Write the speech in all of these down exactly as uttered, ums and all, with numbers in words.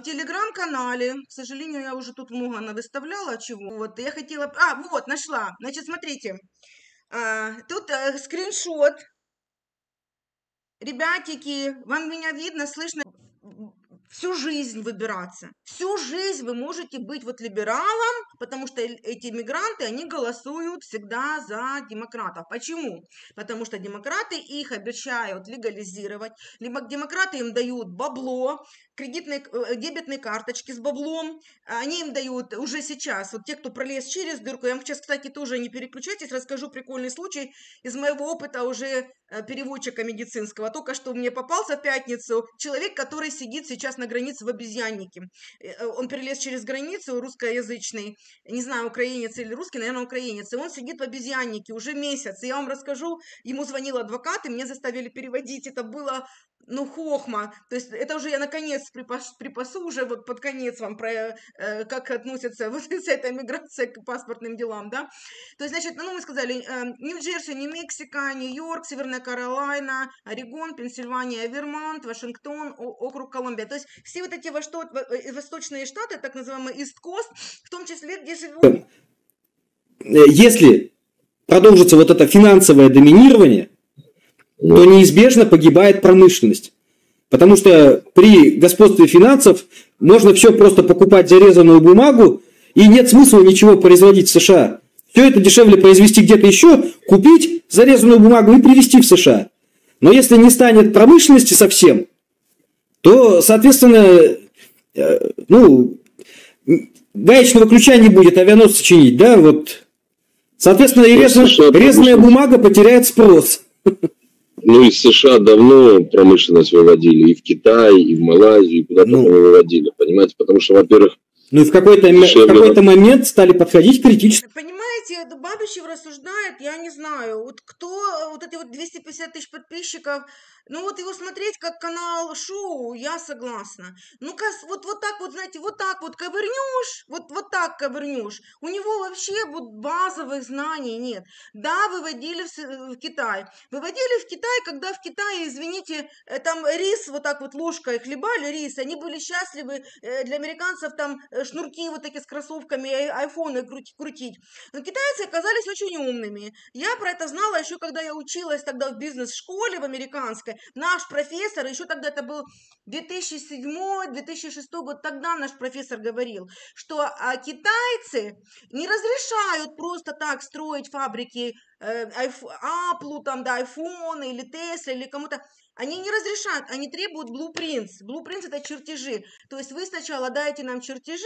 телеграм-канале, к сожалению, я уже тут много навыставляла чего. Вот, я хотела... А, вот, нашла. Значит, смотрите. А, тут а, скриншот. Ребятики, вам меня видно, слышно? Всю жизнь выбираться. Всю жизнь вы можете быть вот либералом, потому что эти мигранты, они голосуют всегда за демократов. Почему? Потому что демократы их обещают легализировать, либо демократы им дают бабло, кредитные, дебетные карточки с баблом, они им дают уже сейчас, вот те, кто пролез через дырку, я вам сейчас, кстати, тоже не переключайтесь, расскажу прикольный случай из моего опыта уже переводчика медицинского. Только что мне попался в пятницу человек, который сидит сейчас на границе в обезьяннике. Он перелез через границу, русскоязычный, не знаю, украинец или русский, наверное, украинец, и он сидит в обезьяннике уже месяц. И я вам расскажу, ему звонил адвокат, и меня заставили переводить. Это было... Ну, хохма. То есть это уже я наконец припас, припасу уже вот под конец вам про э, как относится вот вся эта миграция к паспортным делам, да. То есть, значит, ну, мы сказали, э, Нью-Джерси, Нью-Мексико, Нью-Йорк, Северная Каролина, Орегон, Пенсильвания, Вермонт, Вашингтон, округ Колумбия. То есть все вот эти восточные штаты, так называемый East Coast, в том числе, где живут... Если продолжится вот это финансовое доминирование, то неизбежно погибает промышленность. Потому что при господстве финансов можно все просто покупать зарезанную бумагу, и нет смысла ничего производить в США. Все это дешевле произвести где-то еще, купить зарезанную бумагу и привезти в США. Но если не станет промышленности совсем, то, соответственно, ну, гаечного ключа не будет авианосцы чинить, да, вот. Соответственно, и резаная, резаная бумага потеряет спрос. Ну, из США давно промышленность выводили, и в Китай, и в Малайзию, и куда-то ну, мы выводили, понимаете? Потому что, во-первых... Ну, и в какой-то, в какой-то момент стали подходить критически. Понимаете, Бабичев рассуждает, я не знаю, вот кто, вот эти вот двести пятьдесят тысяч подписчиков, ну, вот его смотреть как канал шоу, я согласна. Ну-ка, вот, вот так вот, знаете, вот так вот ковырнешь, вот, вот так ковырнешь, у него вообще вот базовых знаний нет. Да, выводили в, в Китай, выводили в Китай, когда в Китае, извините, там рис вот так вот ложкой хлебали, рис, они были счастливы, для американцев там шнурки вот такие с кроссовками, айфоны крутить. Но китайцы оказались очень умными. Я про это знала еще, когда я училась тогда в бизнес-школе в американской. Наш профессор, еще тогда это был две тысячи седьмой — две тысячи шестой год, тогда наш профессор говорил, что а, китайцы не разрешают просто так строить фабрики э, Apple, там, да, айфоны или Tesla или кому-то. Они не разрешают, они требуют blueprints. Blueprints — это чертежи. То есть вы сначала дайте нам чертежи,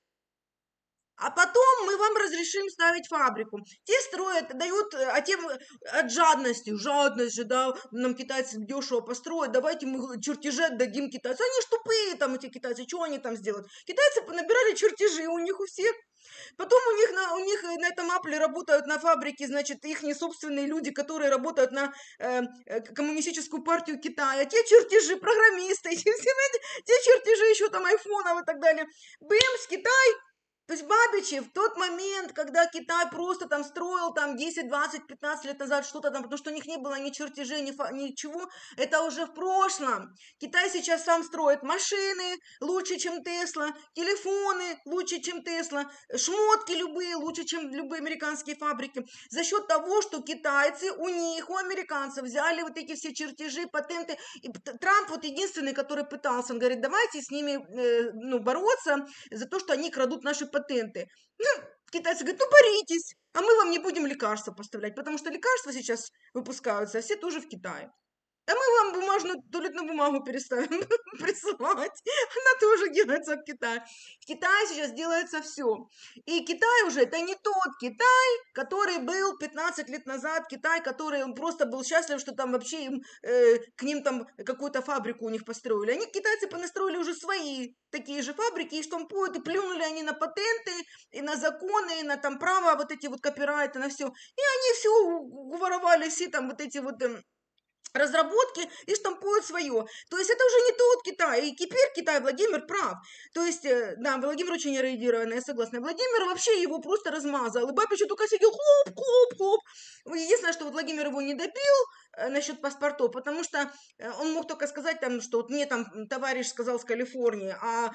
а потом мы вам разрешим ставить фабрику. Те строят, дают, а тем от жадности, жадность же, да, нам китайцы дешево построят, давайте мы чертежи отдадим китайцам. Они ж тупые там, эти китайцы, что они там сделают? Китайцы набирали чертежи у них у всех. Потом у них, на, у них на этом Apple работают на фабрике, значит, их не собственные люди, которые работают на э, коммунистическую партию Китая. Те чертежи, программисты, те, те чертежи еще там айфонов и так далее. Бэмс, Китай. То есть Бабичев в тот момент, когда Китай просто там строил там десять, двадцать, пятнадцать лет назад что-то там, потому что у них не было ни чертежей, ни фа- ничего, это уже в прошлом. Китай сейчас сам строит машины лучше, чем Тесла, телефоны лучше, чем Тесла, шмотки любые лучше, чем любые американские фабрики. За счет того, что китайцы у них, у американцев взяли вот эти все чертежи, патенты. И Трамп вот единственный, который пытался, он говорит, давайте с ними э, ну, бороться за то, что они крадут наши патенты. патенты. Ну, китайцы говорят, ну боритесь, а мы вам не будем лекарства поставлять, потому что лекарства сейчас выпускаются, а все тоже в Китае. А мы вам бумажную туалетную бумагу переставим присылать. Она тоже делается в Китае. В Китае сейчас делается все. И Китай уже это не тот Китай, который был пятнадцать лет назад. Китай, который он просто был счастлив, что там вообще им, э, к ним там какую-то фабрику у них построили. Они, китайцы, понастроили уже свои такие же фабрики, и штампуют, и плюнули они на патенты, и на законы, и на там право, вот эти вот копирайты, на все. И они все уворовали, все там вот эти вот... разработки и штампуют свое. То есть это уже не тот Китай. И теперь Китай, Владимир прав. То есть, да, Владимир очень эрудированный, я согласна. Владимир вообще его просто размазал. И Бабич только сидел, хлоп, хлоп, хлоп. Единственное, что вот Владимир его не добил насчет паспортов, потому что он мог только сказать там, что вот мне там товарищ сказал с Калифорнии, а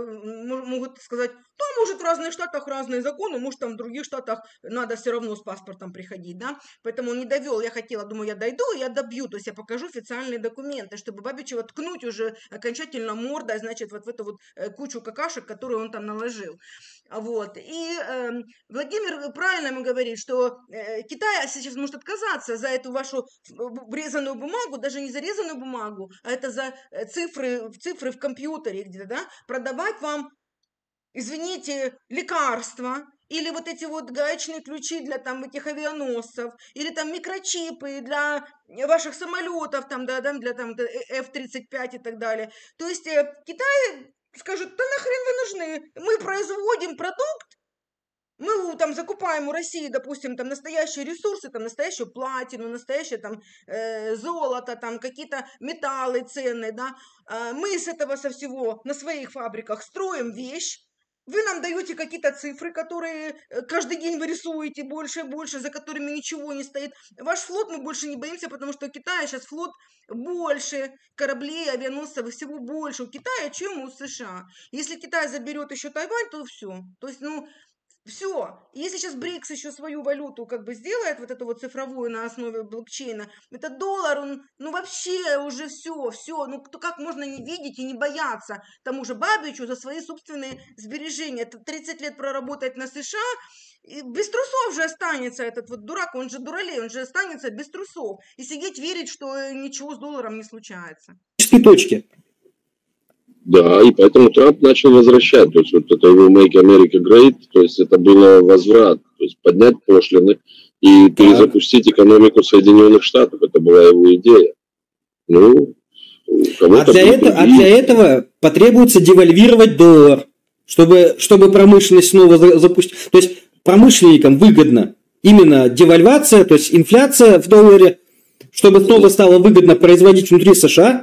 могут сказать, да, может в разных штатах разные законы, может там в других штатах надо все равно с паспортом приходить, да, поэтому он не довел, я хотела, думаю, я дойду, я добью, то есть я покажу официальные документы, чтобы Бабичева ткнуть уже окончательно мордой, значит, вот в эту вот кучу какашек, которую он там наложил. Вот. И э, Владимир правильно ему говорит, что э, Китай сейчас может отказаться за эту вашу врезанную бумагу, даже не за резаную бумагу, а это за цифры, цифры в компьютере где-то, да, продавать вам, извините, лекарства, или вот эти вот гаечные ключи для там этих авианосцев, или там микрочипы для ваших самолетов, там, да, для там эф тридцать пять и так далее. То есть э, Китай скажут, да нахрен вы нужны, мы производим продукт, мы там закупаем у России, допустим, там настоящие ресурсы, там настоящую платину, настоящее там э, золото, там какие-то металлы ценные, да, э, мы с этого со всего на своих фабриках строим вещь. Вы нам даете какие-то цифры, которые каждый день вы рисуете больше и больше, за которыми ничего не стоит. Ваш флот мы больше не боимся, потому что у Китая сейчас флот больше, кораблей, авианосцев и всего больше у Китая, чем у США. Если Китай заберет еще Тайвань, то все. То есть, ну, все. Если сейчас БРИКС еще свою валюту как бы сделает, вот эту вот цифровую на основе блокчейна, это доллар, он, ну вообще уже все, все. Ну то как можно не видеть и не бояться тому же Бабичу за свои собственные сбережения? Это тридцать лет проработать на США, и без трусов же останется этот вот дурак, он же дуралей, он же останется без трусов. И сидеть верить, что ничего с долларом не случается. Точки. Да, и поэтому Трамп начал возвращать, то есть вот это его Make America Great, то есть это было возврат, то есть поднять пошлины и перезапустить экономику Соединенных Штатов, это была его идея. Ну, а, для это, а для этого потребуется девальвировать доллар, чтобы, чтобы промышленность снова запустить. То есть промышленникам выгодно именно девальвация, то есть инфляция в долларе, чтобы снова стало выгодно производить внутри США,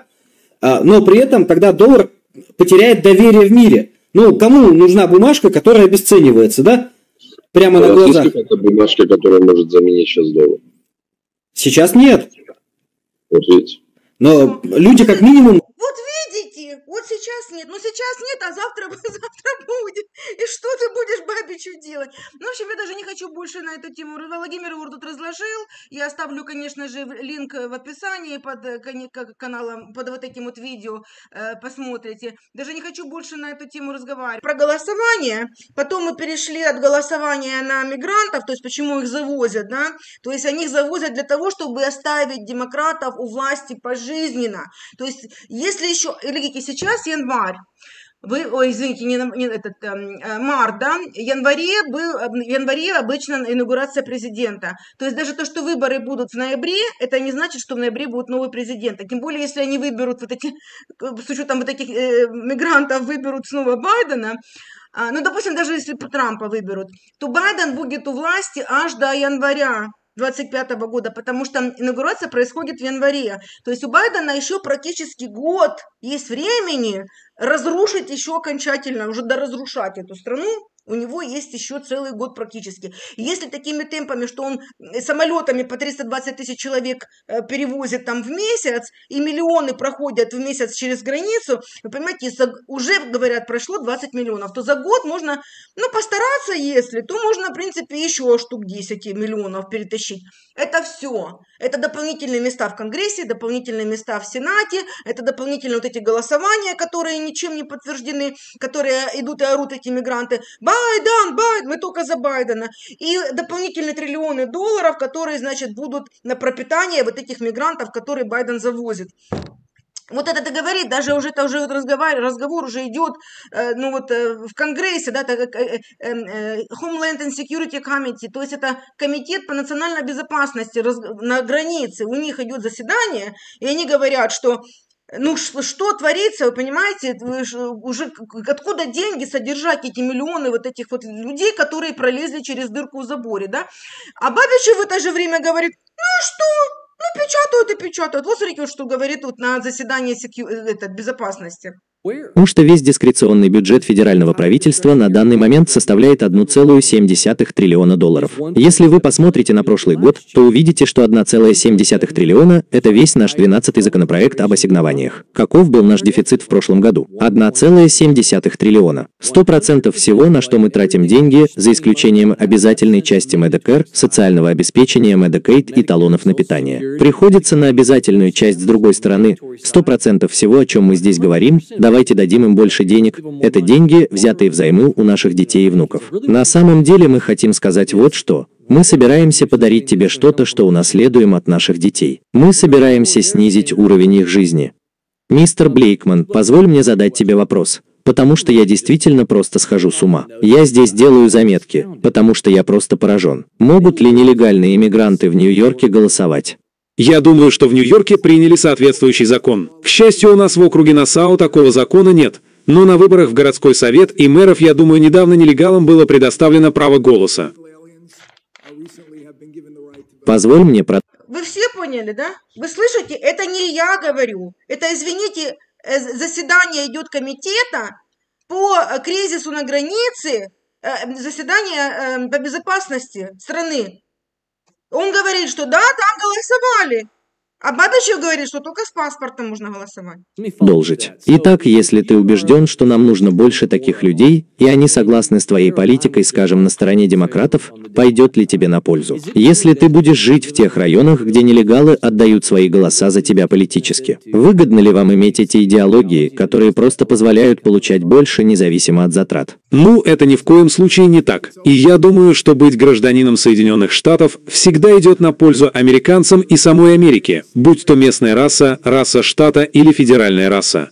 но при этом тогда доллар потеряет доверие в мире. Ну, кому нужна бумажка, которая обесценивается, да? Прямо а на глазах. Есть какая-то бумажка, которая может заменить сейчас доллар? Сейчас нет. Вот видите. Но люди как минимум... Вот видите, вот сейчас нет, ну сейчас нет, а завтра, завтра будет. И что ты будешь Бабичу делать? Ну, в общем, я даже не хочу больше на эту тему. Владимир его тут разложил. Я оставлю, конечно же, линк в описании под каналом, под вот этим вот видео, э, посмотрите. Даже не хочу больше на эту тему разговаривать. Про голосование. Потом мы перешли от голосования на мигрантов, то есть почему их завозят, да? То есть они их завозят для того, чтобы оставить демократов у власти пожизненно. То есть, если еще, или сейчас январь, вы, ой, извините, не, не этот, э, март, да, в январе, был, в январе обычно инаугурация президента. То есть даже то, что выборы будут в ноябре, это не значит, что в ноябре будет новый президент. А тем более, если они выберут вот эти, с учетом вот этих э, мигрантов, выберут снова Байдена, э, ну, допустим, даже если Трампа выберут, то Байден будет у власти аж до января двадцать пятого года, потому что инаугурация происходит в январе. То есть у Байдена еще практически год есть времени разрушить еще окончательно, уже доразрушать эту страну. У него есть еще целый год практически. Если такими темпами, что он самолетами по триста двадцать тысяч человек перевозит там в месяц, и миллионы проходят в месяц через границу, вы понимаете, уже, говорят, прошло двадцать миллионов, то за год можно, ну, постараться, если, то можно, в принципе, еще штук десять миллионов перетащить. Это все. Это дополнительные места в Конгрессе, дополнительные места в Сенате, это дополнительные вот эти голосования, которые ничем не подтверждены, которые идут и орут эти мигранты. Байден, Байден, мы только за Байдена. И дополнительные триллионы долларов, которые, значит, будут на пропитание вот этих мигрантов, которые Байден завозит. Вот это говорит, даже уже, это уже разговор, разговор уже идет, э, ну вот э, в Конгрессе, да, так, э, э, э, Homeland and Security Committee, то есть это комитет по национальной безопасности раз, на границе, у них идет заседание, и они говорят, что ну что, что творится, вы понимаете, вы уже откуда деньги содержать эти миллионы вот этих вот людей, которые пролезли через дырку в заборе, да? А Бабич в это же время говорит, ну что? Ну, печатают и печатают. Вот смотрите, вот что говорит вот на заседании секью... этот, безопасности. Потому что весь дискреционный бюджет федерального правительства на данный момент составляет одна целая семь десятых триллиона долларов. Если вы посмотрите на прошлый год, то увидите, что одна целая семь десятых триллиона – это весь наш двенадцатый законопроект об ассигнованиях. Каков был наш дефицит в прошлом году? одна целая семь десятых триллиона. сто процентов всего, на что мы тратим деньги, за исключением обязательной части Medicare, социального обеспечения Medicaid и талонов на питание, приходится на обязательную часть с другой стороны. сто процентов всего, о чем мы здесь говорим, давайте дадим им больше денег. Это деньги, взятые взаймы у наших детей и внуков. На самом деле мы хотим сказать вот что. Мы собираемся подарить тебе что-то, что унаследуем от наших детей. Мы собираемся снизить уровень их жизни. Мистер Блейкман, позволь мне задать тебе вопрос. Потому что я действительно просто схожу с ума. Я здесь делаю заметки, потому что я просто поражен. Могут ли нелегальные иммигранты в Нью-Йорке голосовать? Я думаю, что в Нью-Йорке приняли соответствующий закон. К счастью, у нас в округе Нассау такого закона нет. Но на выборах в городской совет и мэров, я думаю, недавно нелегалам было предоставлено право голоса. Позволь мне про... Вы все поняли, да? Вы слышите? Это не я говорю. Это, извините, заседание идет комитета по кризису на границе, заседание по безопасности страны. Он говорит, что да, там голосовали. А Бабичев говорит, что только с паспортом можно голосовать. Должить. Итак, если ты убежден, что нам нужно больше таких людей, и они согласны с твоей политикой, скажем, на стороне демократов, пойдет ли тебе на пользу? Если ты будешь жить в тех районах, где нелегалы отдают свои голоса за тебя политически, выгодно ли вам иметь эти идеологии, которые просто позволяют получать больше, независимо от затрат? Ну, это ни в коем случае не так. И я думаю, что быть гражданином Соединенных Штатов всегда идет на пользу американцам и самой Америке, будь то местная раса, раса штата или федеральная раса.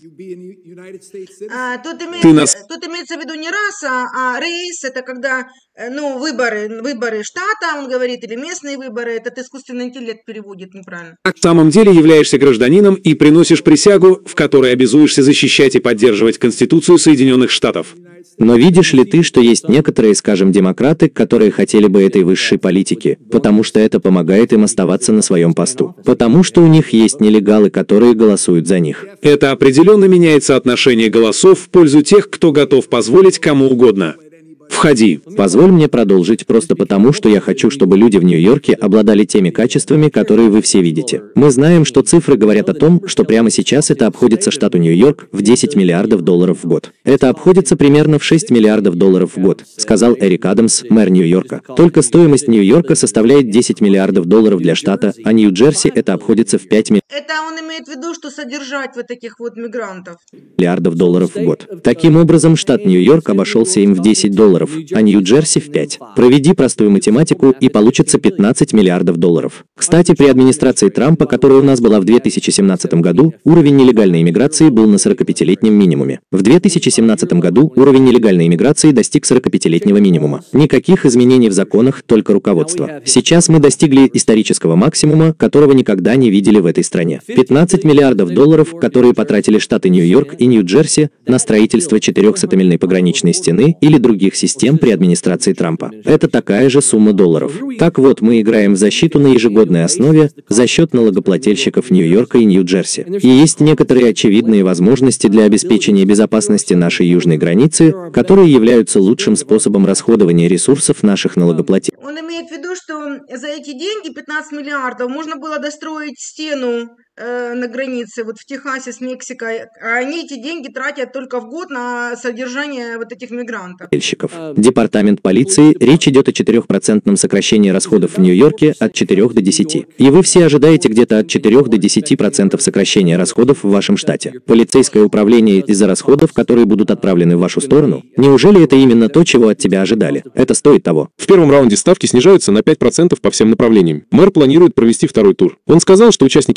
А, тут, имеется, Ты нас... тут имеется в виду не раса, а рейс, это когда, ну, выборы, выборы штата, он говорит, или местные выборы, этот искусственный интеллект переводит неправильно. На самом деле являешься гражданином и приносишь присягу, в которой обязуешься защищать и поддерживать Конституцию Соединенных Штатов. Но видишь ли ты, что есть некоторые, скажем, демократы, которые хотели бы этой высшей политики, потому что это помогает им оставаться на своем посту, потому что у них есть нелегалы, которые голосуют за них. Это определенно меняет соотношение голосов в пользу тех, кто готов позволить кому угодно. Входи. Позволь мне продолжить просто потому, что я хочу, чтобы люди в Нью-Йорке обладали теми качествами, которые вы все видите. Мы знаем, что цифры говорят о том, что прямо сейчас это обходится штату Нью-Йорк в десять миллиардов долларов в год. Это обходится примерно в шесть миллиардов долларов в год, сказал Эрик Адамс, мэр Нью-Йорка. Только стоимость Нью-Йорка составляет десять миллиардов долларов для штата, а Нью-Джерси это обходится в пять Это он имеет в виду, что содержать вот таких вот мигрантов. миллиардов долларов в год. Таким образом, штат Нью-Йорк обошелся им в десять долларов, а Нью-Джерси в пять. Проведи простую математику, и получится пятнадцать миллиардов долларов. Кстати, при администрации Трампа, которая у нас была в две тысячи семнадцатом году, уровень нелегальной иммиграции был на сорокапятилетнем минимуме. В две тысячи семнадцатом году уровень нелегальной иммиграции достиг сорокапятилетнего минимума. Никаких изменений в законах, только руководство. Сейчас мы достигли исторического максимума, которого никогда не видели в этой стране. пятнадцать миллиардов долларов, которые потратили штаты Нью-Йорк и Нью-Джерси на строительство четырехсотомильной пограничной стены или других систем. Систем при администрации Трампа. Это такая же сумма долларов. Так вот, мы играем в защиту на ежегодной основе за счет налогоплательщиков Нью-Йорка и Нью-Джерси. И есть некоторые очевидные возможности для обеспечения безопасности нашей южной границы, которые являются лучшим способом расходования ресурсов наших налогоплательщиков. Он имеет в виду, что за эти деньги, пятнадцать миллиардов, можно было достроить стену э, на границе, вот в Техасе с Мексикой, а они эти деньги тратят только в год на содержание вот этих мигрантов. Департамент полиции, речь идет о четырехпроцентном сокращении расходов в Нью-Йорке от четырёх до десяти. И вы все ожидаете где-то от четырёх до десяти процентов сокращения расходов в вашем штате. Полицейское управление из-за расходов, которые будут отправлены в вашу сторону? Неужели это именно то, чего от тебя ожидали? Это стоит того. В первом раунде ставки снижаются на пять процентов по всем направлениям. Мэр планирует провести второй тур. Он сказал, что участники первого тура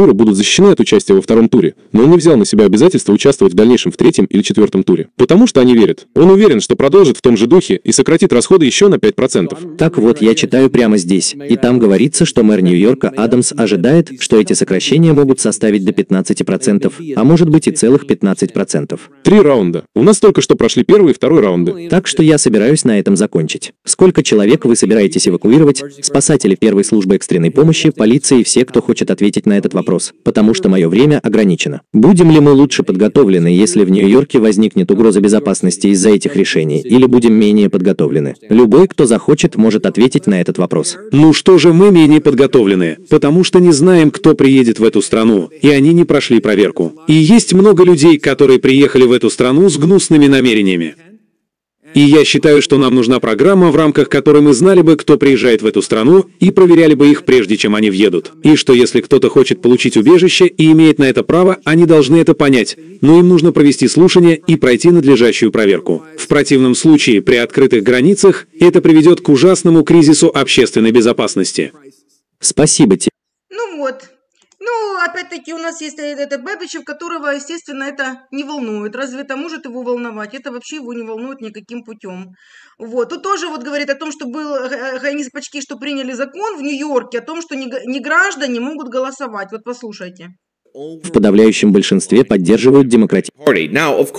кандидатуры будут защищены от участия во втором туре, но он не взял на себя обязательство участвовать в дальнейшем в третьем или четвертом туре. Потому что они верят. Он уверен, что продолжит в том же духе и сократит расходы еще на пять процентов. Так вот, я читаю прямо здесь, и там говорится, что мэр Нью-Йорка Адамс ожидает, что эти сокращения могут составить до пятнадцати процентов, а может быть и целых пятнадцать процентов. Три раунда. У нас только что прошли первый и второй раунды. Так что я собираюсь на этом закончить. Сколько человек вы собираетесь эвакуировать? Спасатели первой службы экстренной помощи, полиция и все, кто хочет ответить на этот вопрос, потому что мое время ограничено. Будем ли мы лучше подготовлены, если в Нью-Йорке возникнет угроза безопасности из-за этих решений, или будем менее подготовлены? Любой, кто захочет, может ответить на этот вопрос. Ну что же мы менее подготовлены? Потому что не знаем, кто приедет в эту страну, и они не прошли проверку. И есть много людей, которые приехали в эту страну с гнусными намерениями. И я считаю, что нам нужна программа, в рамках которой мы знали бы, кто приезжает в эту страну, и проверяли бы их, прежде чем они въедут. И что если кто-то хочет получить убежище и имеет на это право, они должны это понять. Но им нужно провести слушание и пройти надлежащую проверку. В противном случае, при открытых границах, это приведет к ужасному кризису общественной безопасности. Спасибо тебе. Ну вот. Ну, опять-таки, у нас есть этот Бэбичев, которого, естественно, это не волнует. Разве это может его волновать? Это вообще его не волнует никаким путем. Вот. Тут тоже вот говорит о том, что был, они почти что приняли закон в Нью-Йорке, о том, что не, не граждане могут голосовать. Вот послушайте. В подавляющем большинстве поддерживают демократию.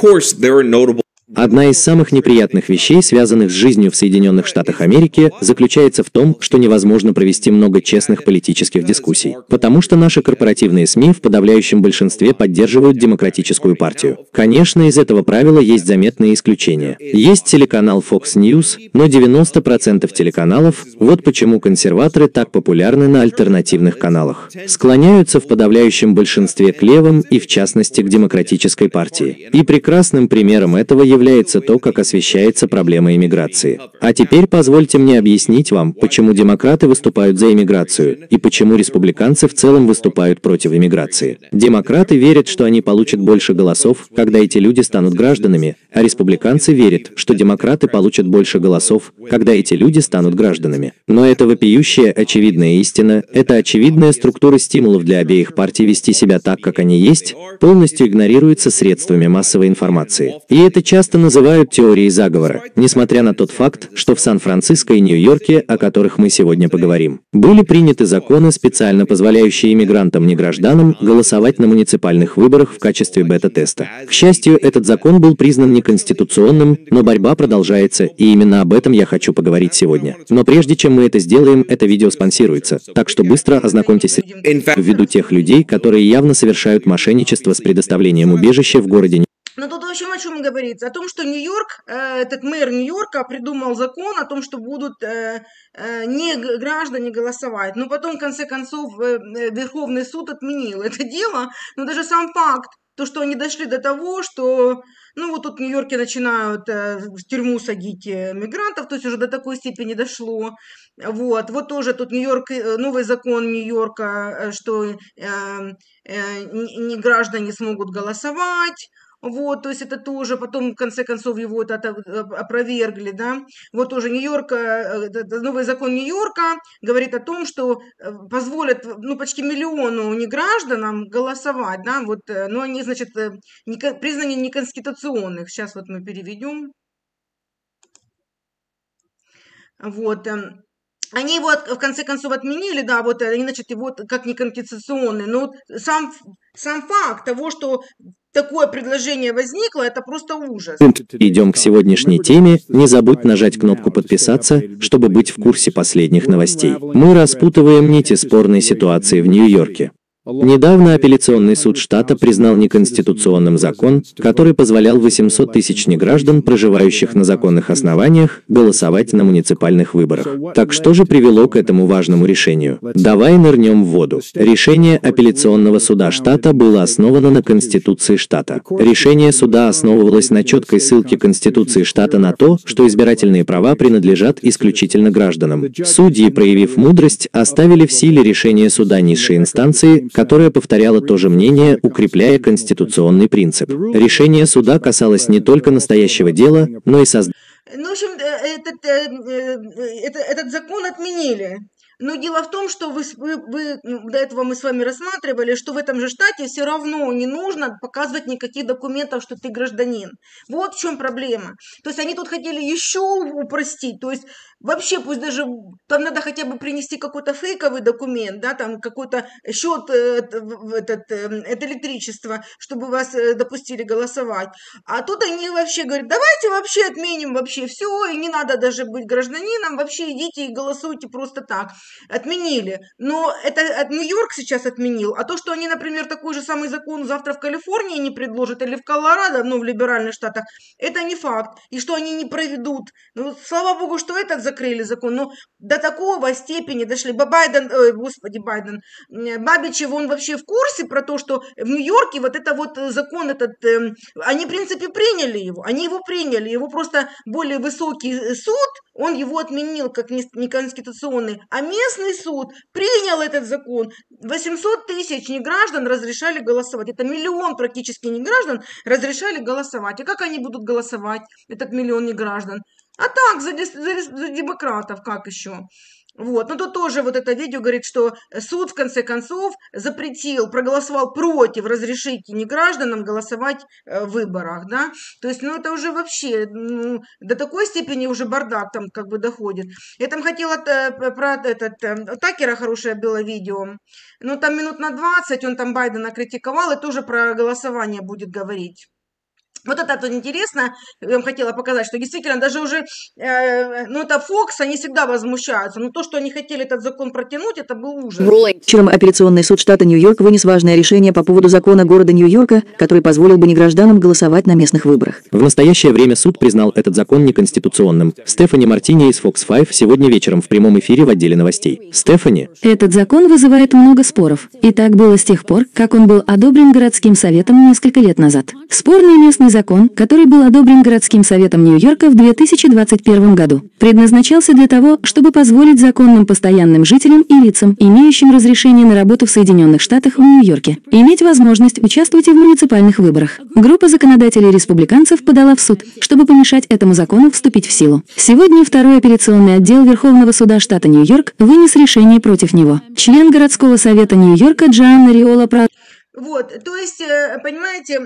Одна из самых неприятных вещей, связанных с жизнью в Соединенных Штатах Америки, заключается в том, что невозможно провести много честных политических дискуссий, потому что наши корпоративные СМИ в подавляющем большинстве поддерживают Демократическую партию. Конечно, из этого правила есть заметные исключения. Есть телеканал Fox News, но девяносто процентов телеканалов, вот почему консерваторы так популярны на альтернативных каналах, склоняются в подавляющем большинстве к левым и, в частности, к Демократической партии. И прекрасным примером этого является является то, как освещается проблема иммиграции. А теперь позвольте мне объяснить вам, почему демократы выступают за иммиграцию, и почему республиканцы в целом выступают против иммиграции. Демократы верят, что они получат больше голосов, когда эти люди станут гражданами, а республиканцы верят, что демократы получат больше голосов, когда эти люди станут гражданами. Но это вопиющая очевидная истина, это очевидная структура стимулов для обеих партий вести себя так, как они есть, полностью игнорируется средствами массовой информации. И это часто называют теорией заговора, несмотря на тот факт, что в Сан-Франциско и Нью-Йорке, о которых мы сегодня поговорим, были приняты законы, специально позволяющие иммигрантам-негражданам голосовать на муниципальных выборах в качестве бета-теста. К счастью, этот закон был признан неконституционным, но борьба продолжается, и именно об этом я хочу поговорить сегодня. Но прежде чем мы это сделаем, это видео спонсируется, так что быстро ознакомьтесь с ввиду тех людей, которые явно совершают мошенничество с предоставлением убежища в городе. Но тут, в общем, о чем говорится? О том, что Нью-Йорк, э, этот мэр Нью-Йорка придумал закон о том, что будут э, э, не граждане голосовать. Но потом, в конце концов, э, Верховный суд отменил это дело. Но даже сам факт, то, что они дошли до того, что, ну, вот тут в Нью-Йорке начинают э, в тюрьму садить мигрантов, то есть уже до такой степени дошло. Вот, вот тоже тут Нью-Йорк, новый закон Нью-Йорка, что э, э, не граждане смогут голосовать. Вот, то есть это тоже, потом, в конце концов, его это опровергли, да. Вот тоже Нью-Йорк, новый закон Нью-Йорка говорит о том, что позволят, ну, почти миллиону негражданам голосовать, да, вот, но они, значит, не, признаны неконституционных. Сейчас вот мы переведем. Вот. Они его, в конце концов, отменили, да, вот, они, значит, его как неконституционный, но вот сам, сам факт того, что такое предложение возникло, это просто ужас. Идем к сегодняшней теме. Не забудь нажать кнопку «Подписаться», чтобы быть в курсе последних новостей. Мы распутываем нити спорной ситуации в Нью-Йорке. Недавно апелляционный суд штата признал неконституционным закон, который позволял восемьсот тысяч неграждан, проживающих на законных основаниях, голосовать на муниципальных выборах. Так что же привело к этому важному решению? Давай нырнем в воду. Решение апелляционного суда штата было основано на Конституции штата. Решение суда основывалось на четкой ссылке Конституции штата на то, что избирательные права принадлежат исключительно гражданам. Судьи, проявив мудрость, оставили в силе решение суда низшей инстанции, которое повторяло то же мнение, укрепляя конституционный принцип. Решение суда касалось не только настоящего дела, но и создания. Ну, в общем, этот, этот, этот закон отменили. Но дело в том, что вы, вы, вы, до этого мы с вами рассматривали, что в этом же штате все равно не нужно показывать никаких документов, что ты гражданин. Вот в чем проблема. То есть они тут хотели еще упростить. То есть вообще пусть даже там надо хотя бы принести какой-то фейковый документ, да, там какой-то счет этот, это электричество, чтобы вас допустили голосовать. А тут они вообще говорят, давайте вообще отменим вообще все, и не надо даже быть гражданином, вообще идите и голосуйте просто так. Отменили. Но это Нью-Йорк сейчас отменил. А то, что они, например, такой же самый закон завтра в Калифорнии не предложат или в Колорадо, ну, в либеральных штатах, это не факт. И что они не проведут. Ну, слава богу, что этот закрыли закон. Но до такого степени дошли. Байден, ой, господи, Байден, Бабичев, он вообще в курсе про то, что в Нью-Йорке вот это вот закон этот, э, они, в принципе, приняли его. Они его приняли. Его просто более высокий суд, он его отменил как неконституционный. А местный суд принял этот закон. восемьсот тысяч неграждан разрешали голосовать. Это миллион практически неграждан разрешали голосовать. И как они будут голосовать, этот миллион неграждан? А так, за, за, за демократов, как еще? Вот, но тут тоже вот это видео говорит, что суд в конце концов запретил, проголосовал против разрешить негражданам голосовать в выборах, да, то есть, ну, это уже вообще, ну, до такой степени уже бардак там как бы доходит. Я там хотела про этот, Такера хорошее было видео, ну, там минут на двадцать он там Байдена критиковал и тоже про голосование будет говорить. Вот это вот интересно, я вам хотела показать, что действительно даже уже, э, ну это Fox, они всегда возмущаются, но то, что они хотели этот закон протянуть, это был ужас. Вечером апелляционный суд штата Нью-Йорк вынес важное решение по поводу закона города Нью-Йорка, который позволил бы негражданам голосовать на местных выборах. В настоящее время суд признал этот закон неконституционным. Стефани Мартини из Fox пять сегодня вечером в прямом эфире в отделе новостей. Стефани. Этот закон вызывает много споров. И так было с тех пор, как он был одобрен городским советом несколько лет назад. Спорный местный закон, который был одобрен городским советом Нью-Йорка в две тысячи двадцать первом году, предназначался для того, чтобы позволить законным постоянным жителям и лицам, имеющим разрешение на работу в Соединенных Штатах в Нью-Йорке, иметь возможность участвовать в муниципальных выборах. Группа законодателей-республиканцев подала в суд, чтобы помешать этому закону вступить в силу. Сегодня второй апелляционный отдел Верховного суда штата Нью-Йорк вынес решение против него. Член городского совета Нью-Йорка Джоанна Риола про... Вот, то есть, понимаете,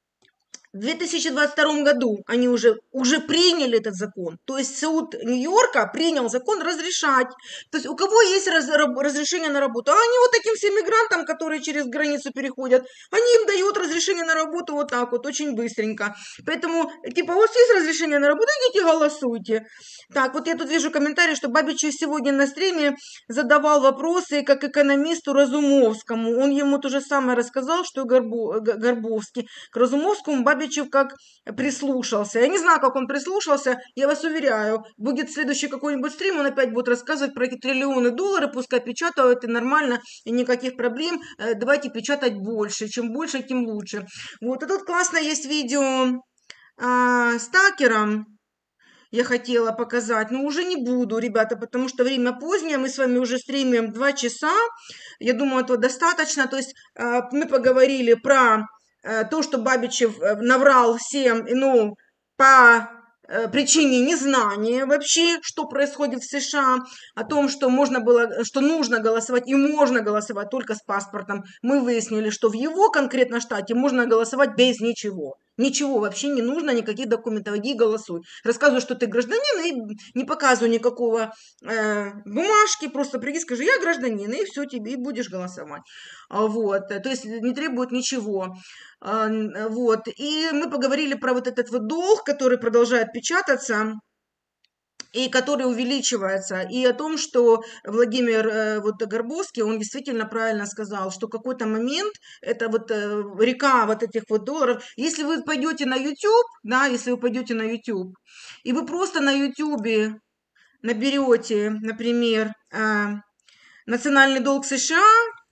в две тысячи двадцать втором году они уже, уже приняли этот закон. То есть суд Нью-Йорка принял закон разрешать. То есть у кого есть раз, разрешение на работу, а они вот таким всем мигрантам, которые через границу переходят, они им дают разрешение на работу вот так вот, очень быстренько. Поэтому, типа, у вас есть разрешение на работу, идите голосуйте. Так, вот я тут вижу комментарий, что Бабичев сегодня на стриме задавал вопросы как экономисту Разумовскому. Он ему то же самое рассказал, что и Горбу, Горбовский. К Разумовскому Бабичев как прислушался. Я не знаю, как он прислушался, я вас уверяю, будет следующий какой-нибудь стрим, он опять будет рассказывать про эти триллионы долларов, пускай печатают, это нормально, и никаких проблем, давайте печатать больше, чем больше, тем лучше. Вот, и тут классно есть видео а, с Такером, я хотела показать, но уже не буду, ребята, потому что время позднее, мы с вами уже стримим два часа, я думаю, этого достаточно, то есть а, мы поговорили про то, что Бабичев наврал всем, ну, по причине незнания вообще, что происходит в США, о том, что можно было, что нужно голосовать и можно голосовать только с паспортом. Мы выяснили, что в его конкретно штате можно голосовать без ничего. Ничего вообще не нужно, никаких документов, иди голосуй. Рассказывай, что ты гражданин, и не показывай никакого э, бумажки, просто приди, скажи, я гражданин, и все, тебе и будешь голосовать. Вот, то есть не требует ничего. Вот, и мы поговорили про вот этот вот долг, который продолжает печататься, и который увеличивается, и о том, что Владимир э, вот Горбовский, он действительно правильно сказал, что в какой-то момент это вот э, река вот этих вот долларов, если вы пойдете на YouTube, да, если вы пойдете на YouTube, и вы просто на YouTube наберете, например, э, национальный долг США,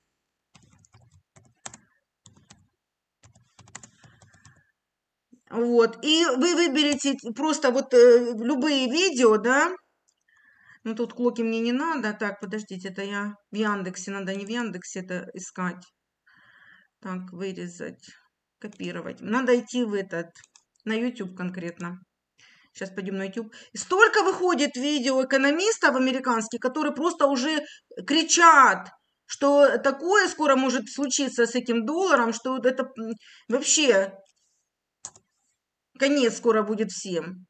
вот, и вы выберете просто вот э, любые видео, да, ну тут клоки мне не надо, так, подождите, это я в Яндексе, надо не в Яндексе это искать, так, вырезать, копировать, надо идти в этот, на YouTube конкретно, Сейчас пойдем на YouTube. И столько выходит видео экономистов американских, которые просто уже кричат, что такое скоро может случиться с этим долларом, что вот это вообще конец скоро будет всем.